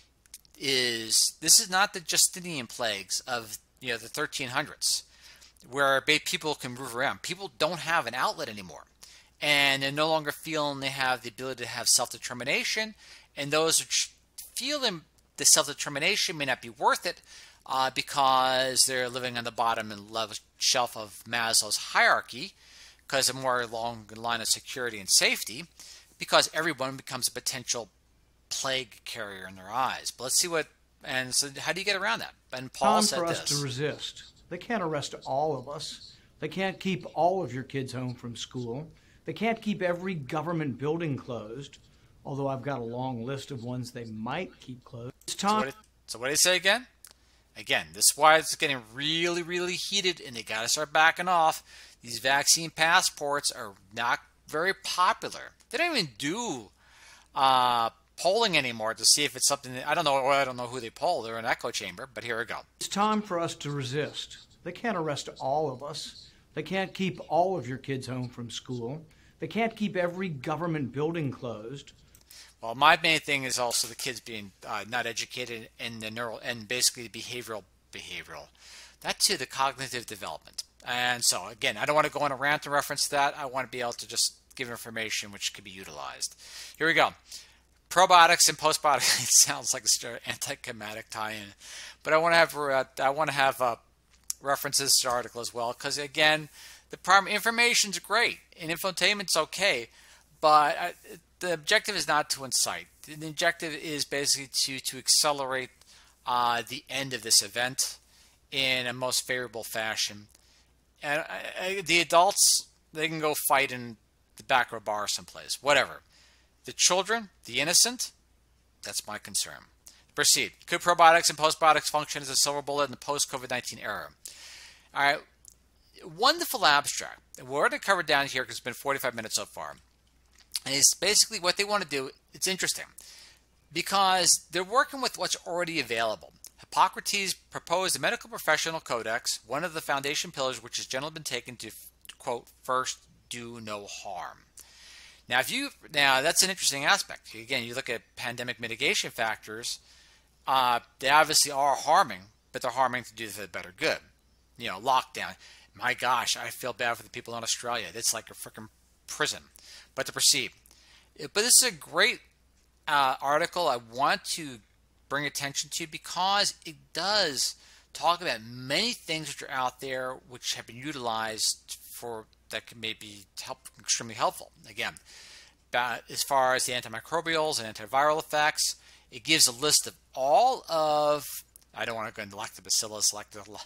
is, this is not the Justinian plagues of the 1300s, where people can move around. People don't have an outlet anymore, and they're no longer feeling they have the ability to have self-determination, and those who feel the self-determination may not be worth it because they're living on the bottom and level shelf of Maslow's hierarchy, because they're more along the line of security and safety, because everyone becomes a potential plague carrier in their eyes. But let's see what, and so how do you get around that? And Paul said this. Time for us to resist. They can't arrest all of us. They can't keep all of your kids home from school. They can't keep every government building closed, although I've got a long list of ones they might keep closed. It's time. So what did he say again? Again, this is why it's getting really, really heated, and they got to start backing off. These vaccine passports are not very popular. They don't even do polling anymore to see if it's something that, I don't know who they poll. They're an echo chamber, but here we go. It's time for us to resist. They can't arrest all of us. They can't keep all of your kids home from school. They can't keep every government building closed. Well, my main thing is also the kids being not educated in the neural and basically behavioral. That too, the cognitive development. And so again, I don't want to go on a rant and reference that. I want to be able to just give information which could be utilized. Here we go. Probiotics and postbiotics. It sounds like an anticlimactic tie-in, but I want to have references to the article as well, because again, the primary information's great and infotainment's okay, but the objective is not to incite. The objective is basically to accelerate the end of this event in a most favorable fashion, And the adults, they can go fight in the back of a bar someplace, whatever. The children, the innocent, that's my concern. Proceed. Could probiotics and postbiotics function as a silver bullet in the post-COVID-19 era? All right. Wonderful abstract. We're already covered down here because it's been 45 minutes so far. And it's basically what they want to do. It's interesting because they're working with what's already available. Hippocrates proposed a medical professional codex, one of the foundation pillars which has generally been taken to, quote, first do no harm. Now, that's an interesting aspect. Again, you look at pandemic mitigation factors, they obviously are harming, but they're harming to do the better good. You know, lockdown. My gosh, I feel bad for the people in Australia. It's like a freaking prison. But to proceed. But this is a great article I want to bring attention to because it does talk about many things which are out there which have been utilized for that can maybe extremely helpful. Again, as far as the antimicrobials and antiviral effects, it gives a list of all of, I don't want to go into lactobacillus,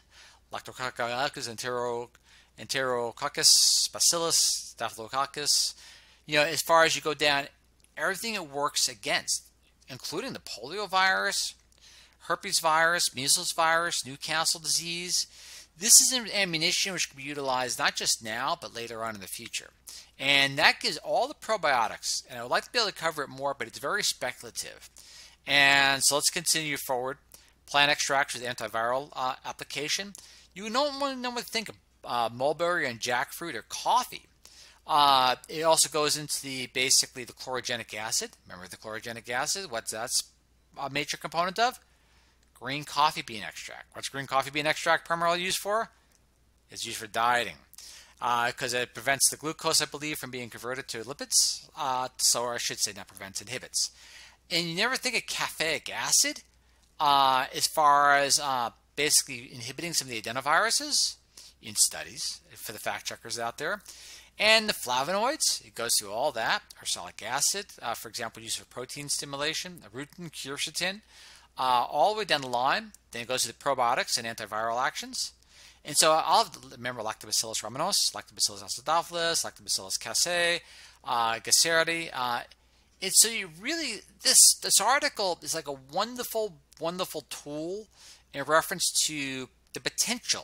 lactococcus, enterococcus, bacillus, staphylococcus. You know, as far as you go down, everything it works against, including the polio virus, herpes virus, measles virus, Newcastle disease. This is an ammunition which can be utilized not just now, but later on in the future. And that gives all the probiotics, and I would like to be able to cover it more, but it's very speculative. And so let's continue forward. Plant extracts with antiviral application. You don't want to think of mulberry and jackfruit or coffee. It also goes into basically the chlorogenic acid. Remember the chlorogenic acid? What's that a major component of? Green coffee bean extract. What's green coffee bean extract primarily used for? It's used for dieting because it prevents the glucose, I believe, from being converted to lipids. So I should say not prevents, inhibits. And you never think of caffeic acid as far as basically inhibiting some of the adenoviruses in studies for the fact checkers out there. And the flavonoids, it goes through all that. Ursolic acid, for example, used for protein stimulation, rutin, quercetin, all the way down the line. Then it goes to the probiotics and antiviral actions. And so I'll remember Lactobacillus rhamnosus, Lactobacillus acidophilus, Lactobacillus casei, Gasseri. And so you really, this article is like a wonderful, wonderful tool in reference to the potential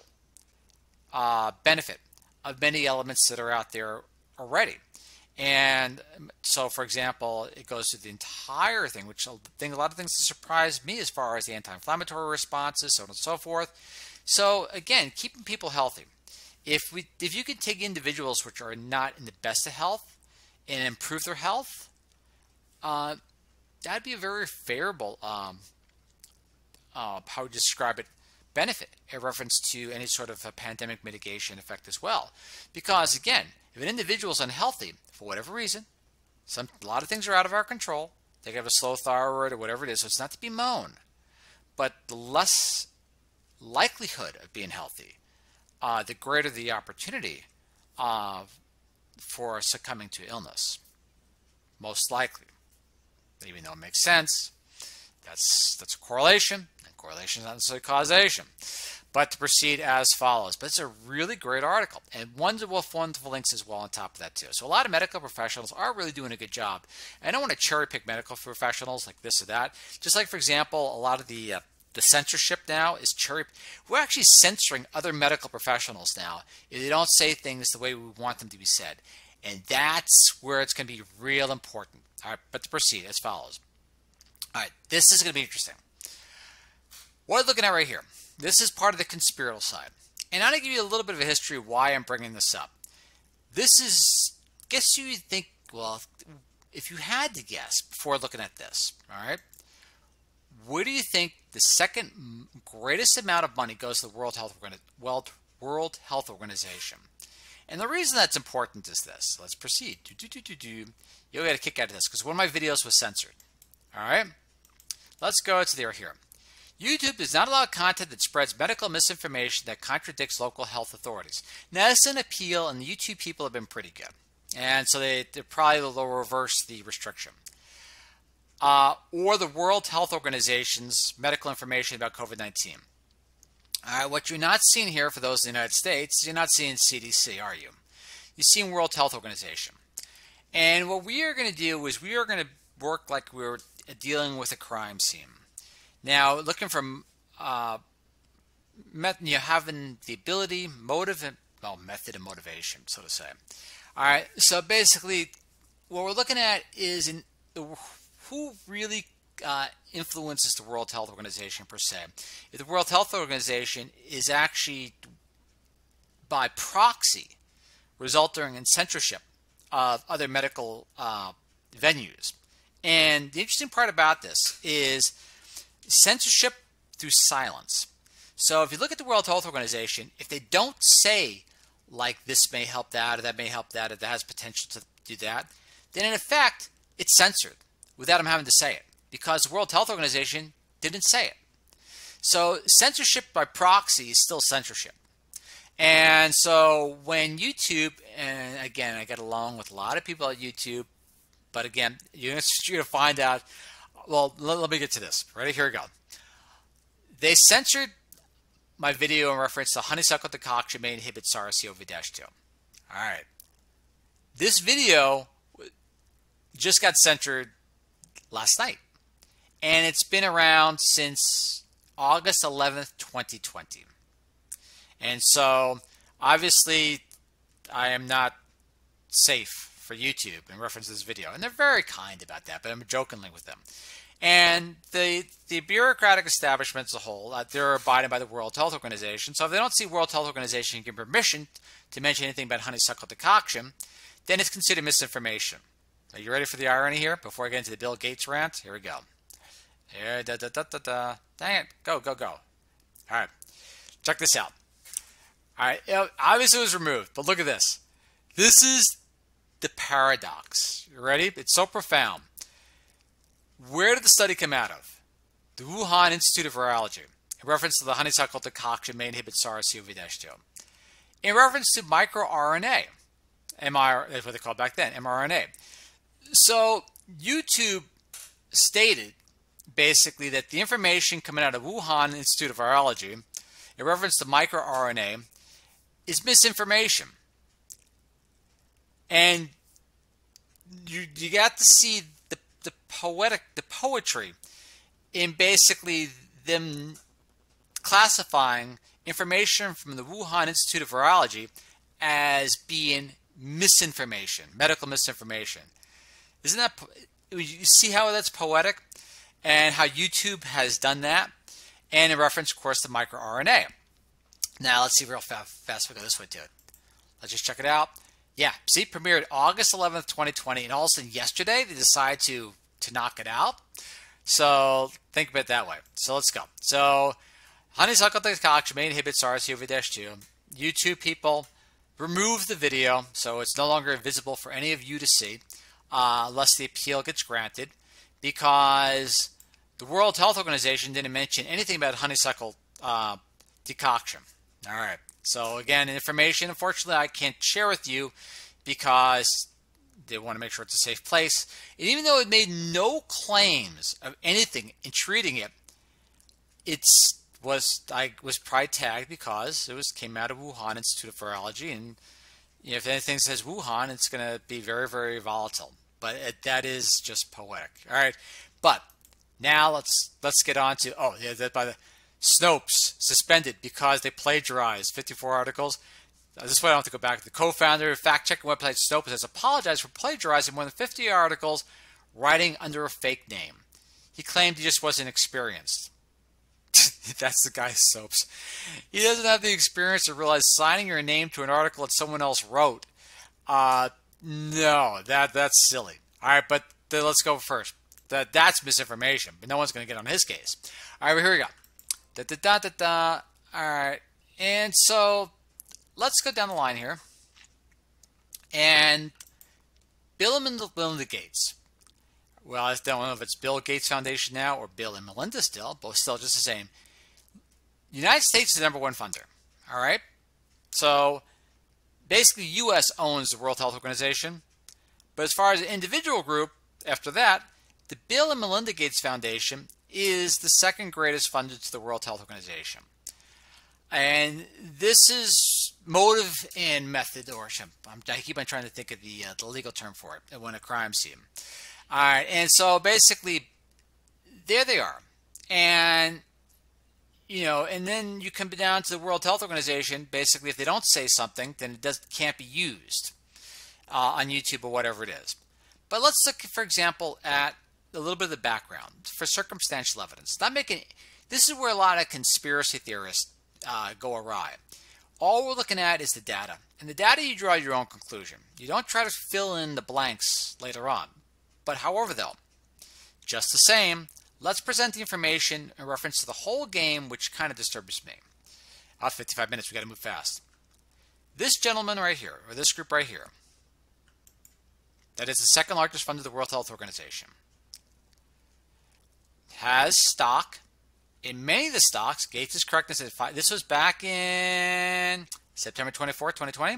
benefit of many elements that are out there already. And so, for example, it goes through the entire thing, which a lot of things that surprised me as far as the anti-inflammatory responses, so on and so forth. So again, keeping people healthy. If you could take individuals which are not in the best of health and improve their health, that'd be a very favorable, how would you describe it, benefit in reference to any sort of a pandemic mitigation effect as well. Because again, if an individual is unhealthy for whatever reason, a lot of things are out of our control. They could have a slow thyroid or whatever it is, so it's not to be moaned. But the less likelihood of being healthy, the greater the opportunity for succumbing to illness. Most likely. Even though it makes sense, that's a correlation. Correlation is not necessarily causation. But to proceed as follows. But it's a really great article. And wonderful links as well on top of that too. So a lot of medical professionals are really doing a good job. And I don't want to cherry pick medical professionals like this or that. Just like, for example, a lot of the censorship now is we're actually censoring other medical professionals now if they don't say things the way we want them to be said. And that's where it's going to be real important. All right, but to proceed as follows. All right, this is going to be interesting. What I'm looking at right here, this is part of the conspiratorial side. And I'm going to give you a little bit of a history of why I'm bringing this up. This is, guess you think, well, if you had to guess before looking at this, all right, where do you think the second greatest amount of money goes to the World Health Organization? And the reason that's important is this. Let's proceed. You'll get a kick out of this because one of my videos was censored. All right, let's go to there here. YouTube does not allow content that spreads medical misinformation that contradicts local health authorities. Now, that's an appeal, and the YouTube people have been pretty good. And so they probably will reverse the restriction. Or the World Health Organization's medical information about COVID-19. All right, what you're not seeing here for those in the United States, you're not seeing CDC, are you? You're seeing World Health Organization. And what we are going to do is we are going to work like we're dealing with a crime scene. Now, looking for having the ability, method and motivation, so to say. All right, so basically what we're looking at is who really influences the World Health Organization per se. If the World Health Organization is actually by proxy resulting in censorship of other medical venues. And the interesting part about this is censorship through silence. So if you look at the World Health Organization, if they don't say like this may help that or that may help that or that has potential to do that, then in effect it's censored without them having to say it because the World Health Organization didn't say it. So censorship by proxy is still censorship. And so when YouTube, and again, I get along with a lot of people at YouTube, but again, you're going to find out, well, let me get to this. Ready? Here we go. They censored my video in reference to honeysuckle decoction may inhibit SARS-CoV-2. All right. This video just got censored last night, and it's been around since August 11th, 2020. And so, obviously, I am not safe for YouTube in reference to this video. And they're very kind about that, but I'm jokingly with them. And the bureaucratic establishment as a whole, they're abiding by the World Health Organization. So if they don't see World Health Organization give permission to mention anything about honeysuckle decoction, then it's considered misinformation. Are you ready for the irony here before I get into the Bill Gates rant? Here we go. Here, Dang it. Go. All right. Check this out. All right. Obviously it was removed, but look at this. This is the paradox. You ready? It's so profound. Where did the study come out of? The Wuhan Institute of Virology, in reference to the honeysuckle decoction may inhibit SARS-CoV-2. In reference to microRNA, that's what they called back then, mRNA. So YouTube stated basically that the information coming out of Wuhan Institute of Virology in reference to microRNA is misinformation. And you got to see the poetry in basically them classifying information from the Wuhan Institute of Virology as being misinformation, medical misinformation. Isn't that, you see how that's poetic and how YouTube has done that? And in reference, of course, to microRNA. Now, let's see real fast. We'll go this way to it. Let's just check it out. Yeah, see, premiered August 11th, 2020, and all of a sudden yesterday they decide to knock it out. So think of it that way. So let's go. So honeysuckle decoction may inhibit SARS-CoV-2. YouTube people remove the video, so it's no longer visible for any of you to see, unless the appeal gets granted, because the World Health Organization didn't mention anything about honeysuckle decoction. All right. So again, information, unfortunately, I can't share with you because they want to make sure it's a safe place. And even though it made no claims of anything in treating it, I was probably tagged because it came out of Wuhan Institute of Virology, and if anything says Wuhan, it's going to be very, very volatile. But that is just poetic. All right, but now let's get on to by the Snopes suspended because they plagiarized 54 articles. This is why I don't have to go back. The co-founder of fact-checking website Snopes has apologized for plagiarizing more than 50 articles, writing under a fake name. He claimed he just wasn't experienced. That's the guy, Snopes. He doesn't have the experience to realize signing your name to an article that someone else wrote. No, that's silly. All right, but let's go first. That's misinformation, but no one's going to get on his case. All right, well, here we go. All right, and so let's go down the line here. And Bill and Melinda Gates. Well, I don't know if it's Bill Gates Foundation now or Bill and Melinda still, both still just the same. The United States is the #1 funder. All right, so basically, U.S. owns the World Health Organization, but as far as an individual group, after that, the Bill and Melinda Gates Foundation is the second greatest funder to the World Health Organization. And this is motive and method, or I keep on trying to think of the legal term for it when a crime scene. All right, and so basically, there they are, and and then you come down to the World Health Organization. Basically, if they don't say something, then it can't be used on YouTube or whatever it is. But let's look, for example, at a little bit of the background for circumstantial evidence. This is where a lot of conspiracy theorists go awry. All we're looking at is the data. And the data, you draw your own conclusion. You don't try to fill in the blanks later on. But however, though, just the same, let's present the information in reference to the whole game, which kind of disturbs me. Out 55 minutes, we got to move fast. This gentleman right here, or this group right here, that is the second largest fund of the World Health Organization, has stock. In many of the stocks, Gates is correct. This was back in September 24, 2020.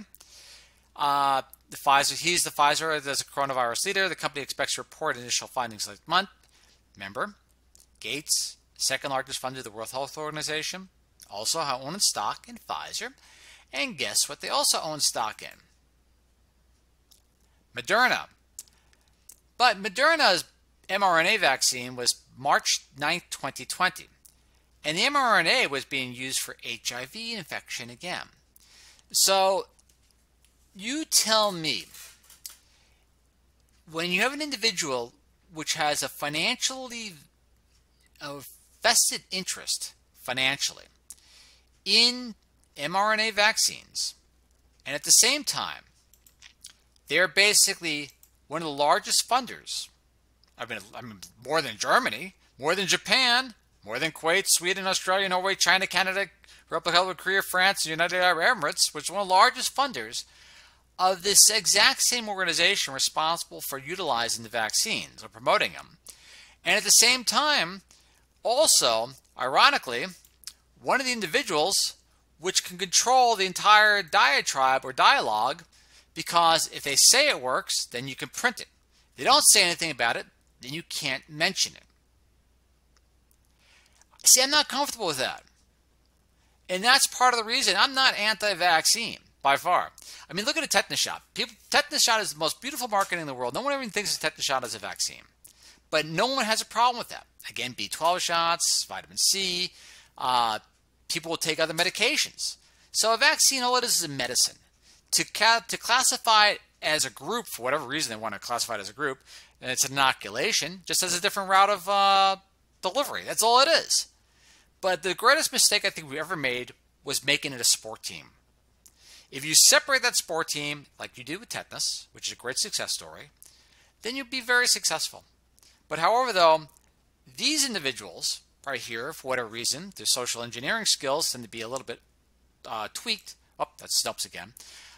He's the Pfizer as a coronavirus leader. The company expects to report initial findings next month. Remember, Gates, second largest fund of the World Health Organization, also owns stock in Pfizer. And guess what they also own stock in? Moderna. But Moderna's mRNA vaccine was March 9, 2020. And the mRNA was being used for HIV infection again. So you tell me, when you have an individual which has a vested interest financially in mRNA vaccines, and at the same time, they're basically one of the largest funders. I mean, more than Germany, more than Japan, more than Kuwait, Sweden, Australia, Norway, China, Canada, Republic of Korea, France, the United Arab Emirates, which is one of the largest funders of this exact same organization responsible for utilizing the vaccines or promoting them. And at the same time, also, ironically, one of the individuals which can control the entire diatribe or dialogue, because if they say it works, then you can print it. If they don't say anything about it, then you can't mention it. See, I'm not comfortable with that. And that's part of the reason I'm not anti-vaccine, by far. I mean, look at a tetanus shot. Tetanus shot is the most beautiful marketing in the world. No one even thinks a tetanus shot is a vaccine. But no one has a problem with that. Again, B12 shots, vitamin C. People will take other medications. So a vaccine, all it is a medicine. To classify it as a group, for whatever reason they want to classify it as a group, and it's an inoculation, just as a different route of delivery. That's all it is. But the greatest mistake I think we ever made was making it a sport team. If you separate that sport team, like you do with tetanus, which is a great success story, then you'll be very successful. But however, though, these individuals right here, for whatever reason, their social engineering skills tend to be a little bit tweaked. Oh, that's Snopes again.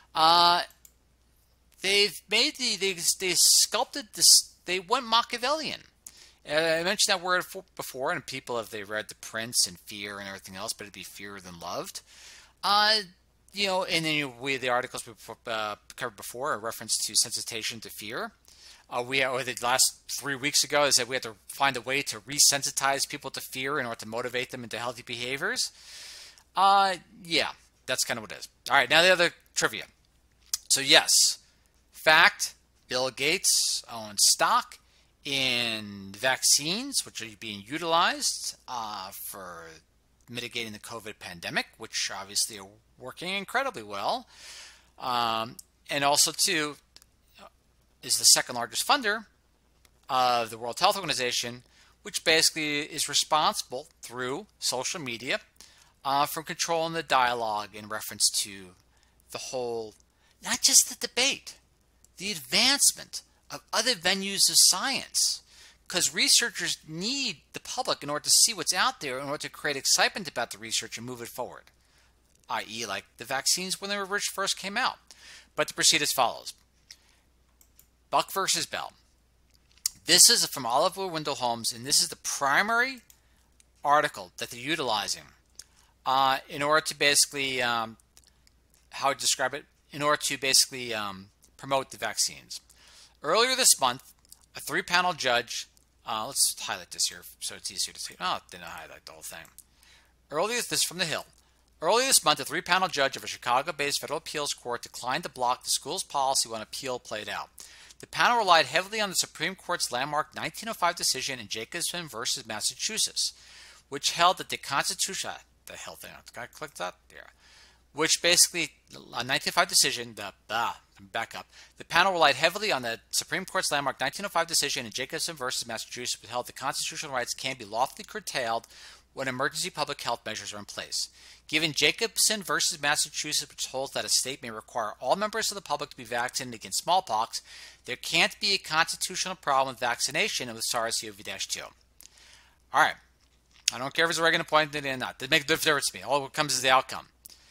They sculpted this. They went Machiavellian. I mentioned that word before, and people, if they read The Prince and Fear and everything else, but it'd be fearer than loved. And then the articles we covered before, a reference to sensitization to fear. The last 3 weeks ago, they said we had to find a way to resensitize people to fear in order to motivate them into healthy behaviors. Yeah, that's kind of what it is. All right, now the other trivia. So yes, fact, Bill Gates owns stock in vaccines, which are being utilized for mitigating the COVID pandemic, which obviously are working incredibly well. And also, too, is the second largest funder of the World Health Organization, which basically is responsible through social media for controlling the dialogue in reference to the whole, not just the debate, the advancement of other venues of science. Because researchers need the public in order to see what's out there, in order to create excitement about the research and move it forward, i.e. like the vaccines when they were first came out. But to proceed as follows. Buck versus Bell. This is from Oliver Wendell Holmes, and this is the primary article that they're utilizing in order to basically, how to describe it, in order to basically promote the vaccines. Earlier this month, a 3-panel judge, let's highlight this here so it's easier to see. Oh, it didn't highlight the whole thing. Earlier, this from The Hill. Early this month, a three-panel judge of a Chicago-based federal appeals court declined to block the school's policy when appeal played out. The panel relied heavily on the Supreme Court's landmark 1905 decision in Jacobsen versus Massachusetts, which held that the Constitution, the hell thing, I clicked that there, which basically, a 1905 decision, back up, the panel relied heavily on the Supreme Court's landmark 1905 decision in Jacobsen versus Massachusetts, which held that constitutional rights can be lawfully curtailed when emergency public health measures are in place. Given Jacobsen versus Massachusetts, which holds that a state may require all members of the public to be vaccinated against smallpox, there can't be a constitutional problem with vaccination and with SARS-CoV-2. All right. I don't care if it's Oregon appointed or not. It makes no difference to me. All that comes is the outcome.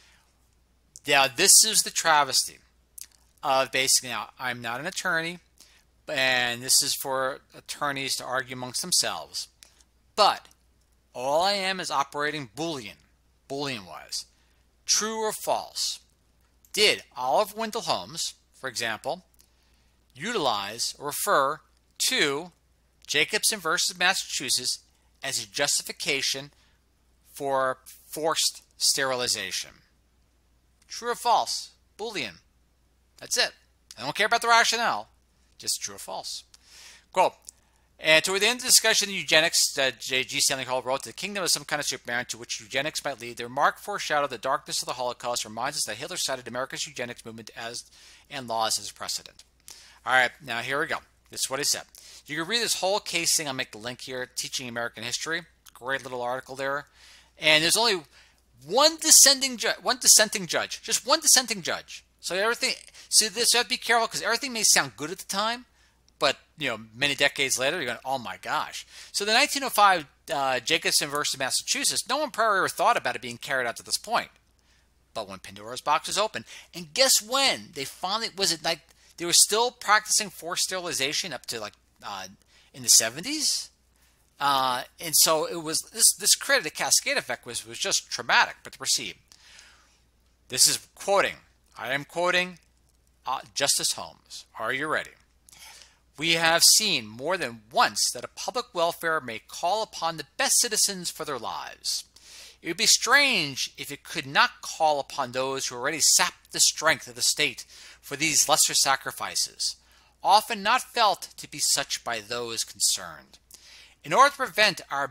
Now, this is the travesty of basically, now, I'm not an attorney, and this is for attorneys to argue amongst themselves. But all I am is operating Boolean-wise. True or false? Did Oliver Wendell Holmes, for example, utilize or refer to Jacobsen versus Massachusetts as a justification for forced sterilization? True or false? Boolean. That's it. I don't care about the rationale. Just true or false. Quote, and toward the end of the discussion of eugenics, J.G. Stanley Hall wrote, the kingdom is some kind of Superman to which eugenics might lead. The remark foreshadowed the darkness of the Holocaust, reminds us that Hitler cited America's eugenics movement and laws as a precedent. All right, now here we go. This is what he said. You can read this whole case thing. I'll make the link here, Teaching American History. Great little article there. And there's only one dissenting judge. Just one dissenting judge. So everything, see this, you have to be careful because everything may sound good at the time, but many decades later, you're going, oh my gosh. So the 1905 Jacobsen versus Massachusetts, no one probably ever thought about it being carried out to this point. But when Pandora's box was open, and guess when they finally, was it like they were still practicing forced sterilization up to like in the 70s? And so it was this created a cascade effect was just traumatic. But to proceed, this is quoting. I am quoting Justice Holmes. Are you ready? We have seen more than once that a public welfare may call upon the best citizens for their lives. It would be strange if it could not call upon those who already sapped the strength of the state for these lesser sacrifices, often not felt to be such by those concerned. In order to prevent our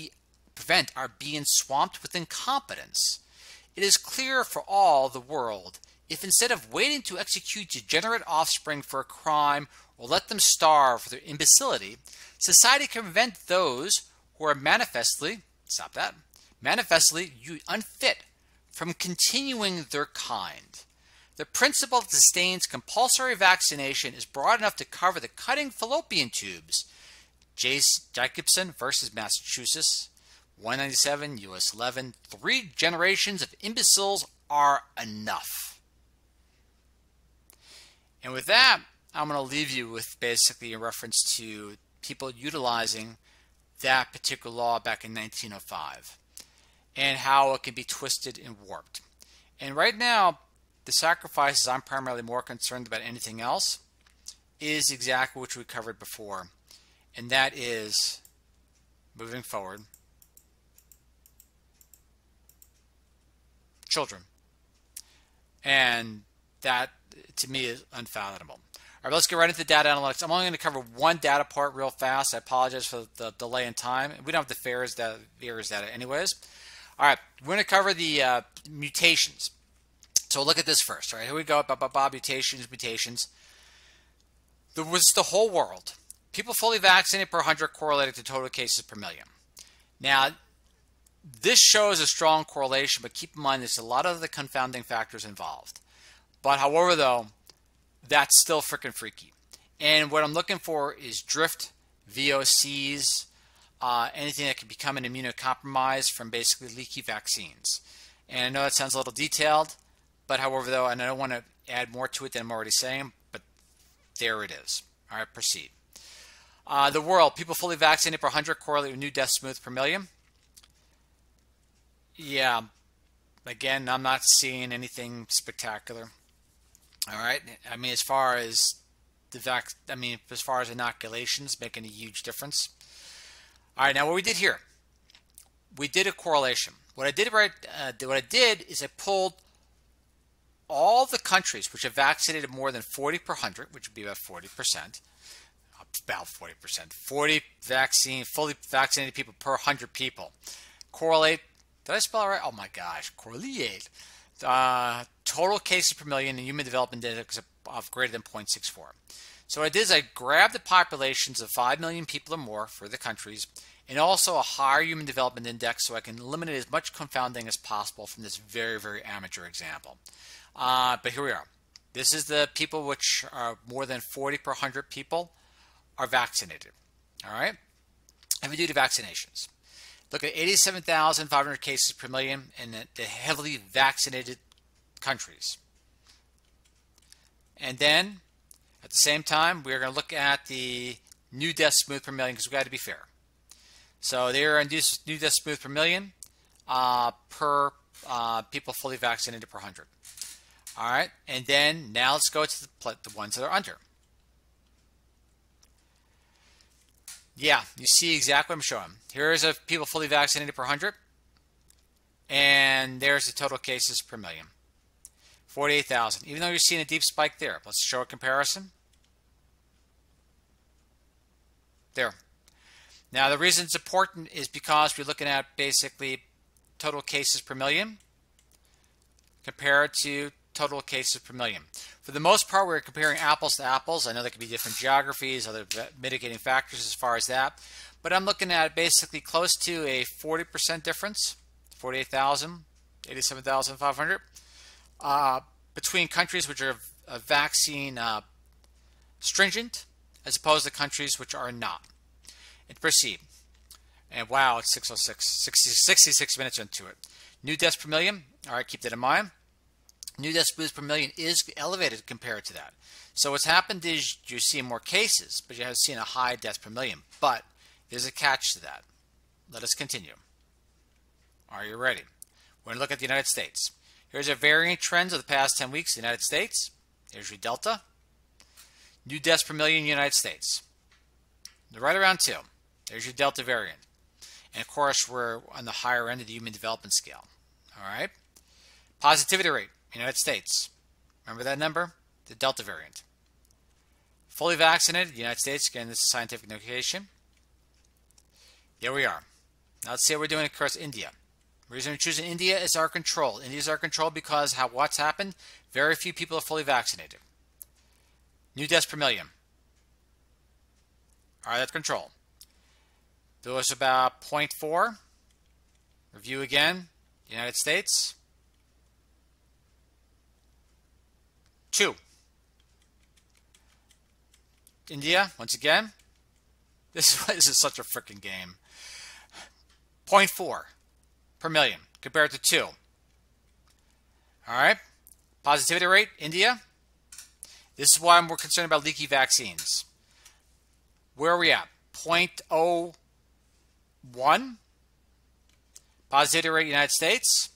being swamped with incompetence, it is clear for all the world if instead of waiting to execute degenerate offspring for a crime or let them starve for their imbecility, society can prevent those who are manifestly unfit from continuing their kind. The principle that sustains compulsory vaccination is broad enough to cover the cutting fallopian tubes. Jacobsen versus Massachusetts, 197 U.S. 11. 3 generations of imbeciles are enough. And with that, I'm going to leave you with basically a reference to people utilizing that particular law back in 1905 and how it can be twisted and warped. And right now, the sacrifices I'm primarily more concerned about anything else is exactly what we covered before. And that is, moving forward, children. And that, to me, is unfathomable. All right, let's get right into data analytics. I'm only going to cover one data part real fast. I apologize for the delay in time. We don't have the VAERS data anyways. All right, we're going to cover the mutations. So look at this first. All right, here we go. Mutations. There was the whole world. People fully vaccinated per 100 correlated to total cases per million. Now, this shows a strong correlation, but keep in mind there's a lot of the confounding factors involved. But however, though, that's still freaking freaky. And what I'm looking for is drift, VOCs, anything that can become an immunocompromised from basically leaky vaccines. And I know that sounds a little detailed, but however, though, and I don't want to add more to it than I'm already saying, but there it is. All right, proceed. The world, people fully vaccinated per 100 correlate with new deaths smooth per million. Yeah, again, I'm not seeing anything spectacular. All right, I mean, as far as as far as inoculations, making a huge difference. All right, now what we did here, we did a correlation. What I did is I pulled all the countries which have vaccinated more than 40 per 100, which would be about 40%, 40 fully vaccinated people per 100 people. Correlate, did I spell it right? Oh my gosh, correlate. Total cases per million and human development index of greater than 0.64. So what I did is I grabbed the populations of 5 million people or more for the countries, and also a higher human development index, so I can eliminate as much confounding as possible from this very, very amateur example. But here we are. This is the people which are more than 40 per 100 people are vaccinated. All right? And we do the vaccinations. Look at 87,500 cases per million in the heavily vaccinated countries. And then, at the same time, we're going to look at the new deaths smooth per million because we've got to be fair. So there are new deaths smooth per million per people fully vaccinated per 100. All right, and then now let's go to the ones that are under. Yeah, you see exactly what I'm showing. Here's a people fully vaccinated per 100, and there's the total cases per million, 48,000. Even though you're seeing a deep spike there, let's show a comparison. There. Now, the reason it's important is because we're looking at basically total cases per million compared to total cases per million. For the most part, we're comparing apples to apples. I know there could be different geographies, other mitigating factors as far as that. But I'm looking at basically close to a 40% difference, 48,000, 87,500, between countries which are vaccine stringent as opposed to countries which are not. And proceed. And wow, it's 6:06, 66 minutes into it. New deaths per million. All right, keep that in mind. New deaths per million is elevated compared to that. So what's happened is you're seeing more cases, but you have seen a high death per million. But there's a catch to that. Let us continue. Are you ready? We're going to look at the United States. Here's our varying trends of the past 10 weeks in the United States. Here's your delta. New deaths per million in the United States. They're right around 2. There's your delta variant. And of course, we're on the higher end of the human development scale. All right. Positivity rate, United States. Remember that number? The delta variant. Fully vaccinated, United States. Again, this is scientific notation. Here we are. Now let's see how we're doing across India. The reason we're choosing India is our control. India is our control because what's happened? Very few people are fully vaccinated. New deaths per million. All right, that's control. There was about 0.4. Review again. United States. 2. India, once again. This is such a freaking game. 0.4 per million compared to 2. All right. Positivity rate, India. This is why I'm more concerned about leaky vaccines. Where are we at? 0.01. Positivity rate, United States.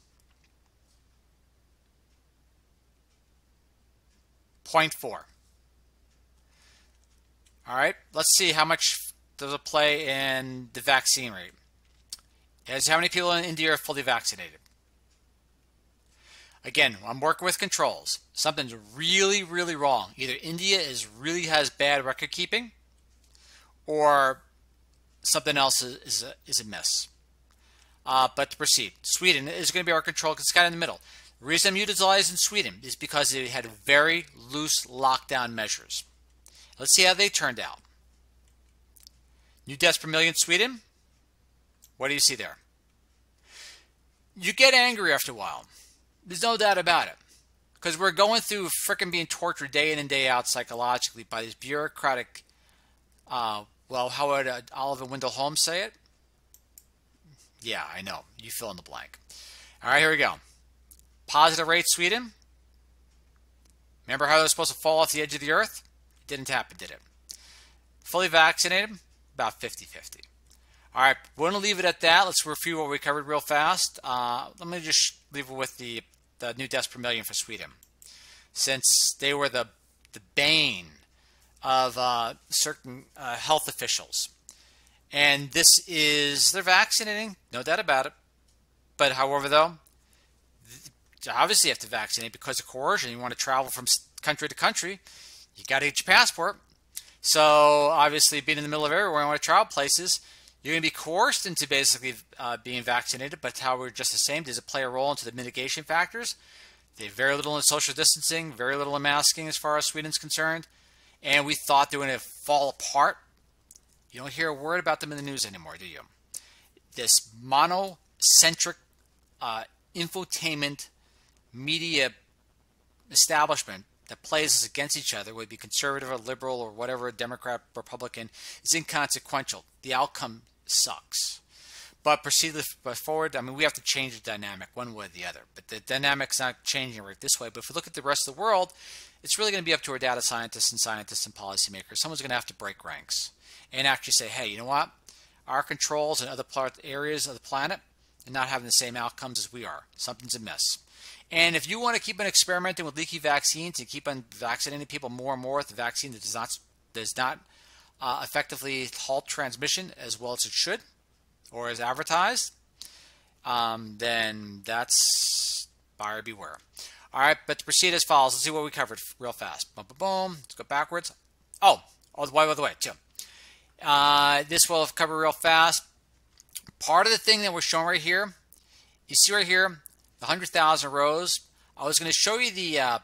0.4. All right, let's see how much does it play in the vaccine rate. As how many people in India are fully vaccinated? Again, I'm working with controls. Something's really, really wrong. Either India really has bad record keeping, or something else is amiss. But to proceed, Sweden is going to be our control because it's kind of in the middle. The reason I'm utilizing Sweden is because they had very loose lockdown measures. Let's see how they turned out. New deaths per million, Sweden. What do you see there? You get angry after a while. There's no doubt about it. Because we're going through frickin' being tortured day in and day out psychologically by these bureaucratic, well, how would Oliver Wendall Holmes say it? Yeah, I know. You fill in the blank. All right, here we go. Positive rate, Sweden. Remember how they were supposed to fall off the edge of the earth? It didn't happen, did it? Fully vaccinated, about 50-50. All right, we're going to leave it at that. Let's review what we covered real fast. Let me just leave it with the new deaths per million for Sweden, since they were the bane of certain health officials. And this is, they're vaccinating, no doubt about it. But however, though, obviously you have to vaccinate because of coercion. You want to travel from country to country, you got to get your passport. So obviously being in the middle of everywhere, you want to travel places, you're going to be coerced into basically being vaccinated. But however, just the same, does it play a role into the mitigation factors? They have very little in social distancing, very little in masking as far as Sweden's concerned. And we thought they were going to fall apart. You don't hear a word about them in the news anymore, do you? This monocentric infotainment media establishment that plays us against each other, whether it be conservative or liberal or whatever, Democrat, Republican, is inconsequential. The outcome sucks. But proceed forward, I mean, we have to change the dynamic one way or the other. But the dynamic's not changing right this way. But if we look at the rest of the world, it's really going to be up to our data scientists and policymakers. Someone's going to have to break ranks and actually say, hey, you know what? Our controls in other areas of the planet are not having the same outcomes as we are. Something's amiss. And if you want to keep on experimenting with leaky vaccines and keep on vaccinating people more and more with the vaccine that does not effectively halt transmission as well as it should or as advertised, then that's buyer beware. All right, but to proceed as follows, let's see what we covered real fast. Boom, boom, boom. Let's go backwards. Oh, by the way, too. This will cover real fast. Part of the thing that we're showing right here, you see right here, the 100,000 rows. I was going to show you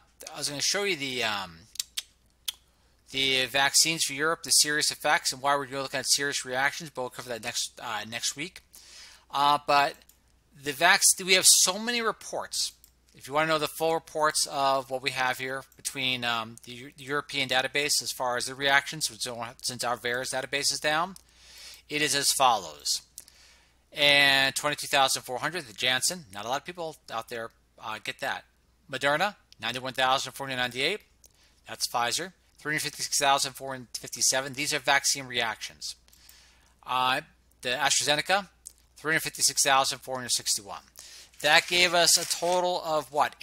the vaccines for Europe, the serious effects, and why we're looking at serious reactions. But we'll cover that next week. But we have so many reports. If you want to know the full reports of what we have here between the European database as far as the reactions, since our VAERS database is down, it is as follows. And 22,400, the Janssen. Not a lot of people out there get that. Moderna, 91,498. That's Pfizer. 356,457. These are vaccine reactions. The AstraZeneca, 356,461. That gave us a total of what?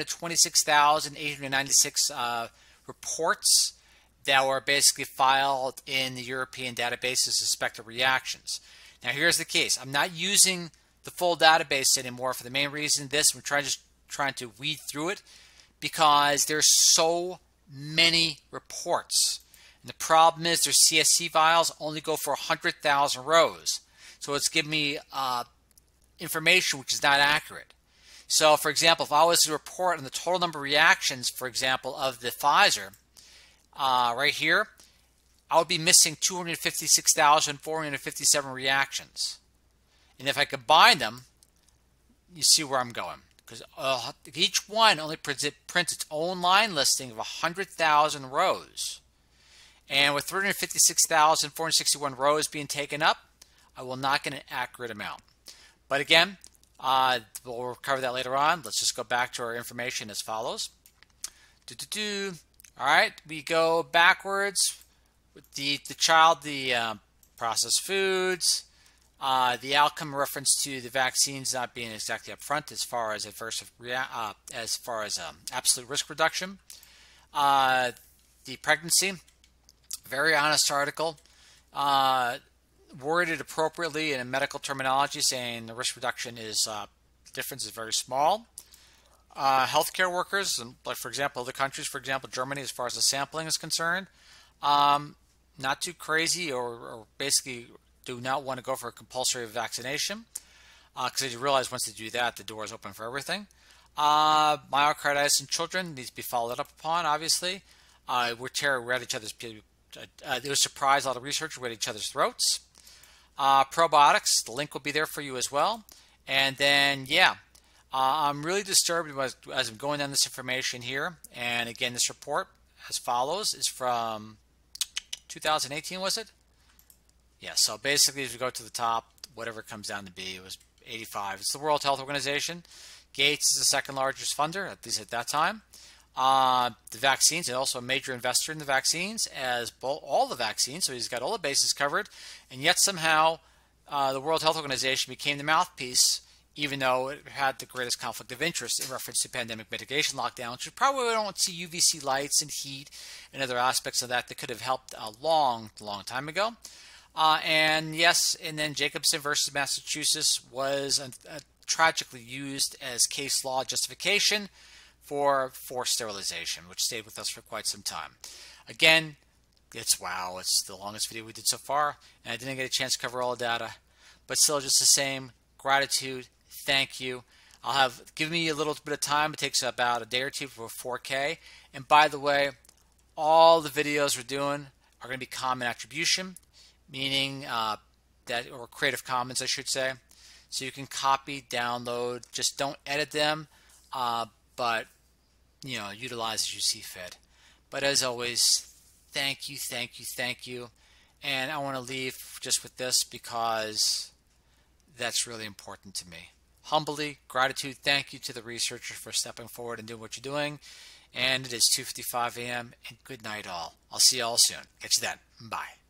826,896 reports that were basically filed in the European database as suspected reactions. Now here's the case. I'm not using the full database anymore for the main reason we're trying to weed through it because there's so many reports. And the problem is their CSC files only go for 100,000 rows. So it's giving me information which is not accurate. So for example, if I was to report on the total number of reactions, for example, of the Pfizer, right here, I would be missing 256,457 reactions. And if I combine them, you see where I'm going. Because each one only prints its own line listing of 100,000 rows. And with 356,461 rows being taken up, I will not get an accurate amount. But again, we'll cover that later on. Let's just go back to our information as follows. All right, we go backwards. With the processed foods, the outcome reference to the vaccines not being exactly upfront as far as absolute risk reduction. The pregnancy, very honest article, worded appropriately in a medical terminology, saying the risk reduction difference is very small. Healthcare workers, like for example, other countries, for example, Germany, as far as the sampling is concerned. Not too crazy or basically do not want to go for a compulsory vaccination because you realize once they do that, the door is open for everything. Myocarditis in children needs to be followed up upon, obviously. We're at each other's, it was surprised a lot of researchers were at each other's throats. Probiotics, the link will be there for you as well. And then, yeah, I'm really disturbed as I'm going down this information here. And again, this report as follows is from 2018, was it? Yeah, so basically as we go to the top, whatever it comes down to be, it was 85. It's the World Health Organization. Gates is the second largest funder, at least at that time. The vaccines, and also a major investor in the vaccines, as all the vaccines, so he's got all the bases covered. And yet somehow the World Health Organization became the mouthpiece, even though it had the greatest conflict of interest in reference to pandemic mitigation lockdowns. We probably don't see UVC lights and heat and other aspects of that could have helped a long, long time ago. And yes, and then Jacobsen versus Massachusetts was tragically used as case law justification for forced sterilization, which stayed with us for quite some time. Again, it's the longest video we did so far, and I didn't get a chance to cover all the data, but still just the same. Gratitude, thank you. Give me a little bit of time. It takes about a day or two for 4K. And by the way, all the videos we're doing are going to be common attribution, meaning or Creative Commons, I should say. So you can copy, download, just don't edit them, but utilize as you see fit. But as always, thank you, thank you, thank you. And I want to leave just with this because that's really important to me. Humbly, gratitude, thank you to the researchers for stepping forward and doing what you're doing. And it is 2:55 a.m. and good night all. I'll see you all soon. Catch you then. Bye.